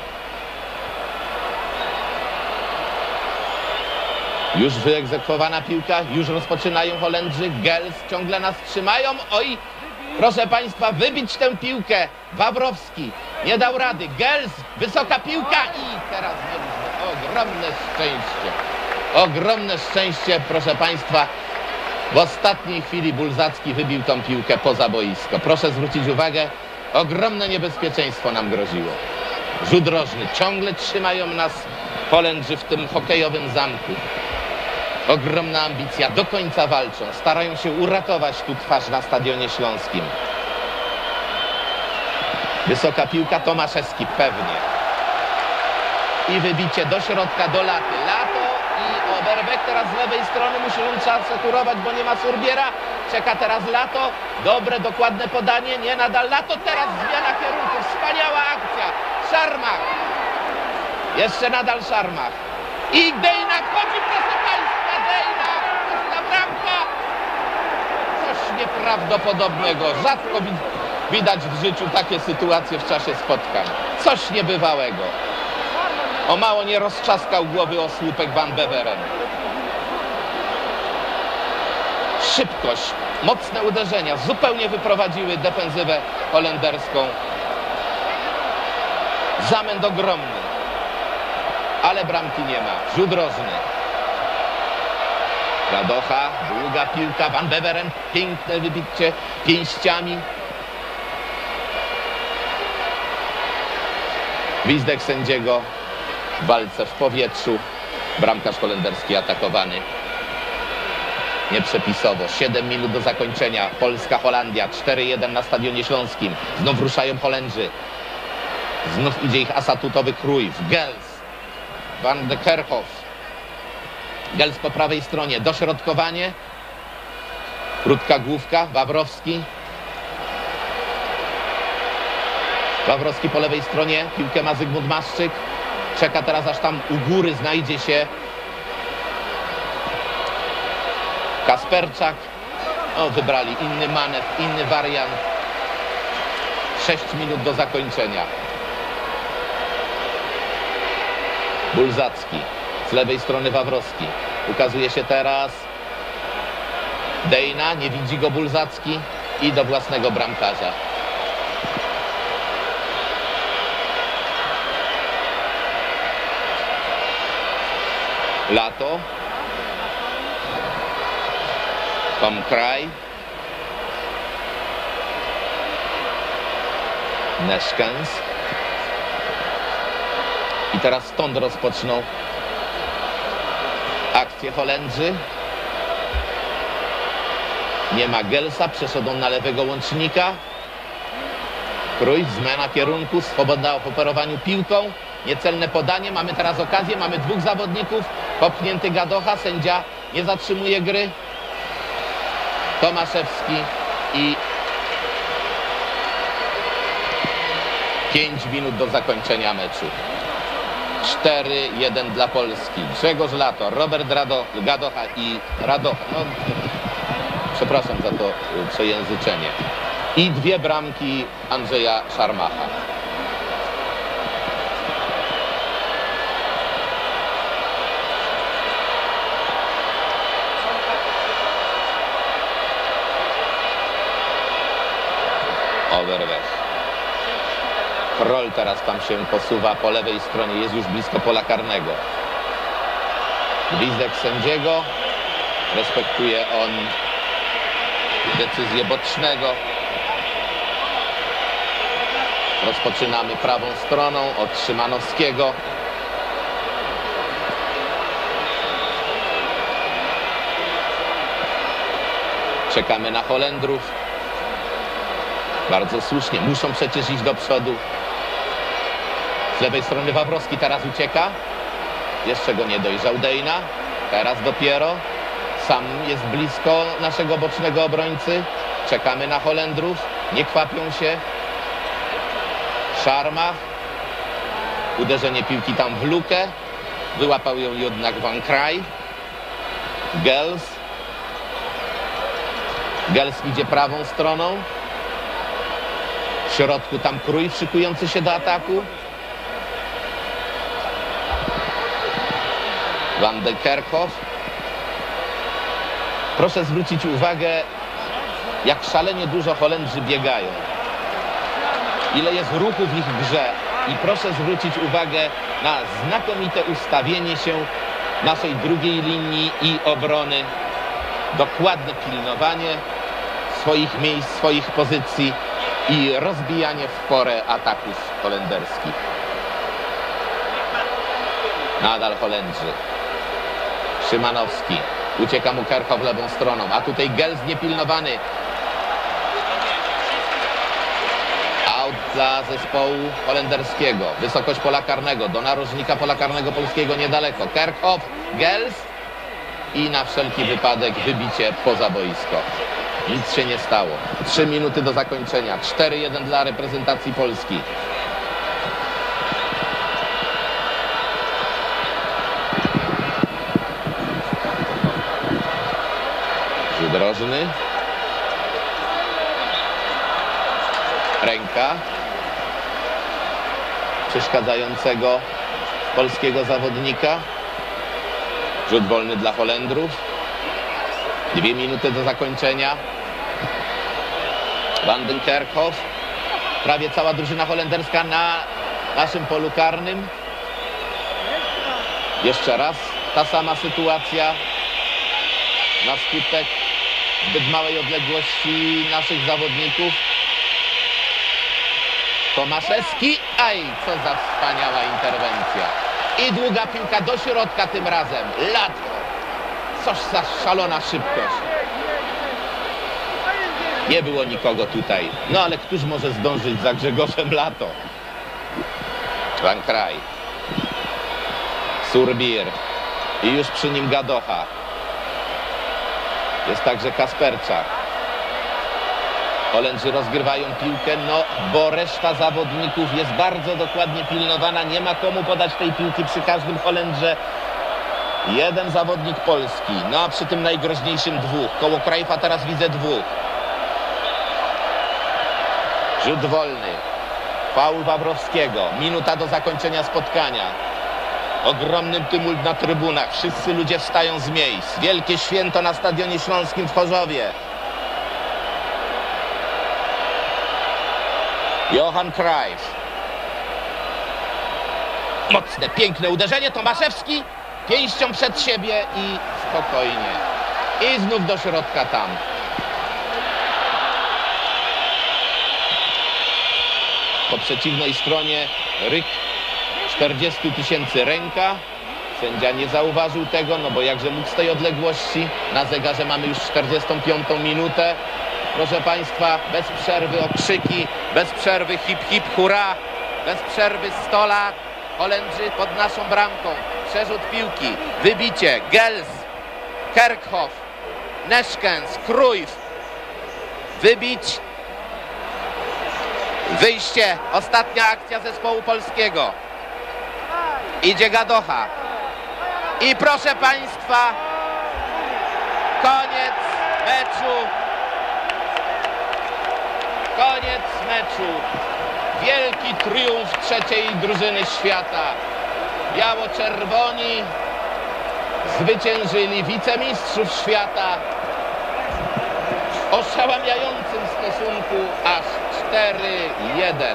Już wyegzekwowana piłka, już rozpoczynają Holendrzy. Gels ciągle nas trzymają. Oj, proszę Państwa, wybić tę piłkę. Wawrowski nie dał rady. Gels, wysoka piłka i teraz ogromne szczęście. Ogromne szczęście, proszę Państwa. W ostatniej chwili Bulzacki wybił tą piłkę poza boisko. Proszę zwrócić uwagę, ogromne niebezpieczeństwo nam groziło. Rzut rożny. Ciągle trzymają nas Holendrzy w tym hokejowym zamku. Ogromna ambicja. Do końca walczą. Starają się uratować tu twarz na Stadionie Śląskim. Wysoka piłka. Tomaszewski pewnie. I wybicie do środka, do Laty. Lato i Oberbeck teraz z lewej strony. Musi trzeba sekurować, bo nie ma Surbiera. Czeka teraz Lato. Dobre, dokładne podanie. Nie nadal Lato. Teraz zmiana kierunku. Wspaniała akcja. Szarmach. Jeszcze nadal Szarmach. I Dejna wchodzi, proszę Państwa. Dejna. Pusta bramka. Coś nieprawdopodobnego. Rzadko widać w życiu takie sytuacje w czasie spotkań. Coś niebywałego. O mało nie roztrzaskał głowy o słupek Van Beveren. Szybkość, mocne uderzenia zupełnie wyprowadziły defensywę holenderską. Zamęt ogromny. Ale bramki nie ma. Rzut rożny. Gadocha, długa piłka. Van Beveren, piękne wybicie pięściami. Gwizdek sędziego. W walce w powietrzu. Bramkarz holenderski atakowany. Nieprzepisowo. 7 minut do zakończenia. Polska-Holandia. 4-1 na Stadionie Śląskim. Znów ruszają Holendrzy. Znów idzie ich asatutowy Cruyff. Gels. Van de Kerkhoff. Gels po prawej stronie. Dośrodkowanie. Krótka główka. Wawrowski. Wawrowski po lewej stronie. Piłkę ma Zygmunt Maszczyk. Czeka teraz, aż tam u góry znajdzie się Kasperczak. O, wybrali inny manewr, inny wariant. 6 minut do zakończenia. Bulzacki. Z lewej strony Wawrowski. Ukazuje się teraz Dejna. Nie widzi go Bulzacki. I do własnego bramkarza. Lato. Von Kraj. Neszkens. I teraz stąd rozpoczną akcję Holendrzy. Nie ma Gelsa, przeszedł on na lewego łącznika. Cruyff, zmiana kierunku, swobodna w operowaniu piłką. Niecelne podanie, mamy teraz okazję, mamy dwóch zawodników. Popchnięty Gadocha, sędzia nie zatrzymuje gry. Tomaszewski i 5 minut do zakończenia meczu. 4-1 dla Polski. Grzegorz Lato, Robert Gadocha i Radocha. No, przepraszam za to przejęzyczenie. I 2 bramki Andrzeja Szarmacha. Overweg. Kroll teraz tam się posuwa po lewej stronie, jest już blisko pola karnego. Gwizdek sędziego. Respektuje on decyzję bocznego. Rozpoczynamy prawą stroną od Szymanowskiego. Czekamy na Holendrów. Bardzo słusznie, muszą przecież iść do przodu. Z lewej strony Wawrowski teraz ucieka. Jeszcze go nie dojrzał Dejna. Teraz dopiero. Sam jest blisko naszego bocznego obrońcy. Czekamy na Holendrów. Nie kwapią się. Szarma. Uderzenie piłki tam w lukę. Wyłapał ją jednak Van Kraj. Gels. Gels idzie prawą stroną. W środku tam Cruyff szykujący się do ataku. Van de Kerkhoff. Proszę zwrócić uwagę, jak szalenie dużo Holendrzy biegają. Ile jest ruchu w ich grze. I proszę zwrócić uwagę na znakomite ustawienie się naszej drugiej linii i obrony. Dokładne pilnowanie swoich miejsc, swoich pozycji i rozbijanie w porę ataków holenderskich. Nadal Holendrzy. Szymanowski. Ucieka mu Kerkhoff lewą stroną, a tutaj Gels niepilnowany. Out dla zespołu holenderskiego. Wysokość pola karnego, do narożnika pola karnego polskiego niedaleko. Kerkhoff, Gels i na wszelki wypadek wybicie poza boisko. Nic się nie stało. 3 minuty do zakończenia. 4-1 dla reprezentacji Polski. Drożny. Ręka przeszkadzającego polskiego zawodnika. Rzut wolny dla Holendrów. 2 minuty do zakończenia. Van den Kerkhoff. Prawie cała drużyna holenderska na naszym polu karnym. Jeszcze raz ta sama sytuacja. Na skutek zbyt małej odległości naszych zawodników. Tomaszewski. Aj, co za wspaniała interwencja. I długa piłka do środka tym razem. Latko. Coż za szalona szybkość. Nie było nikogo tutaj. No ale któż może zdążyć za Grzegorzem Lato? Van Kraj. Surbir. I już przy nim Gadocha. Jest także Kasperczak. Holendrzy rozgrywają piłkę, no bo reszta zawodników jest bardzo dokładnie pilnowana. Nie ma komu podać tej piłki przy każdym Holendrze. Jeden zawodnik polski, no a przy tym najgroźniejszym 2. Koło Cruyffa teraz widzę 2. Rzut wolny. Faul Wawrowskiego. Minuta do zakończenia spotkania. Ogromny tumult na trybunach. Wszyscy ludzie wstają z miejsc. Wielkie święto na Stadionie Śląskim w Chorzowie. Johan Cruyff. Mocne, piękne uderzenie. Tomaszewski pięścią przed siebie i spokojnie. I znów do środka tam. Po przeciwnej stronie ryk 40 000 ręka. Sędzia nie zauważył tego, no bo jakże mógł z tej odległości. Na zegarze mamy już 45. minutę. Proszę Państwa, bez przerwy okrzyki, bez przerwy hip hip hurra, bez przerwy 100 lat. Holendrzy pod naszą bramką. Przerzut piłki, wybicie, Gels, Kerkhoff, Neschkens, Cruyff. Wybić. Wyjście, ostatnia akcja zespołu polskiego. Idzie Gadocha. I proszę Państwa, koniec meczu. Koniec meczu. Wielki triumf trzeciej drużyny świata. Biało-czerwoni zwyciężyli wicemistrzów świata w oszałamiającym stosunku aż 4-1.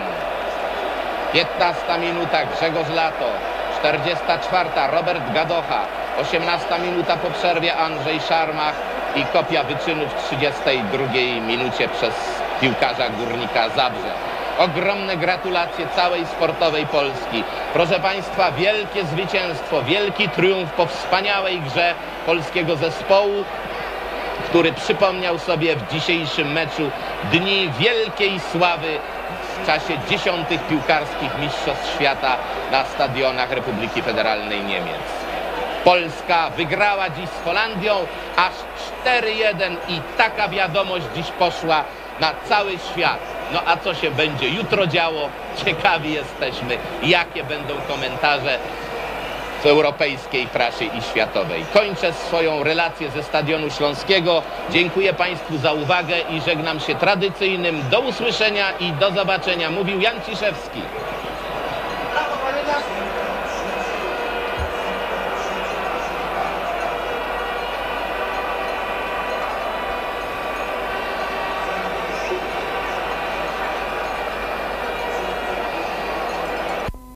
15 minuta Grzegorz Lato. 44 Robert Gadocha. 18 minuta po przerwie Andrzej Szarmach i kopia wyczynu w 32 minucie przez piłkarza Górnika Zabrze. Ogromne gratulacje całej sportowej Polski. Proszę Państwa, wielkie zwycięstwo, wielki triumf po wspaniałej grze polskiego zespołu, który przypomniał sobie w dzisiejszym meczu dni wielkiej sławy w czasie 10. piłkarskich mistrzostw świata na stadionach Republiki Federalnej Niemiec. Polska wygrała dziś z Holandią aż 4-1 i taka wiadomość dziś poszła na cały świat. No a co się będzie jutro działo? Ciekawi jesteśmy, jakie będą komentarze w europejskiej prasie i światowej. Kończę swoją relację ze Stadionu Śląskiego. Dziękuję Państwu za uwagę i żegnam się tradycyjnym do usłyszenia i do zobaczenia. Mówił Jan Ciszewski.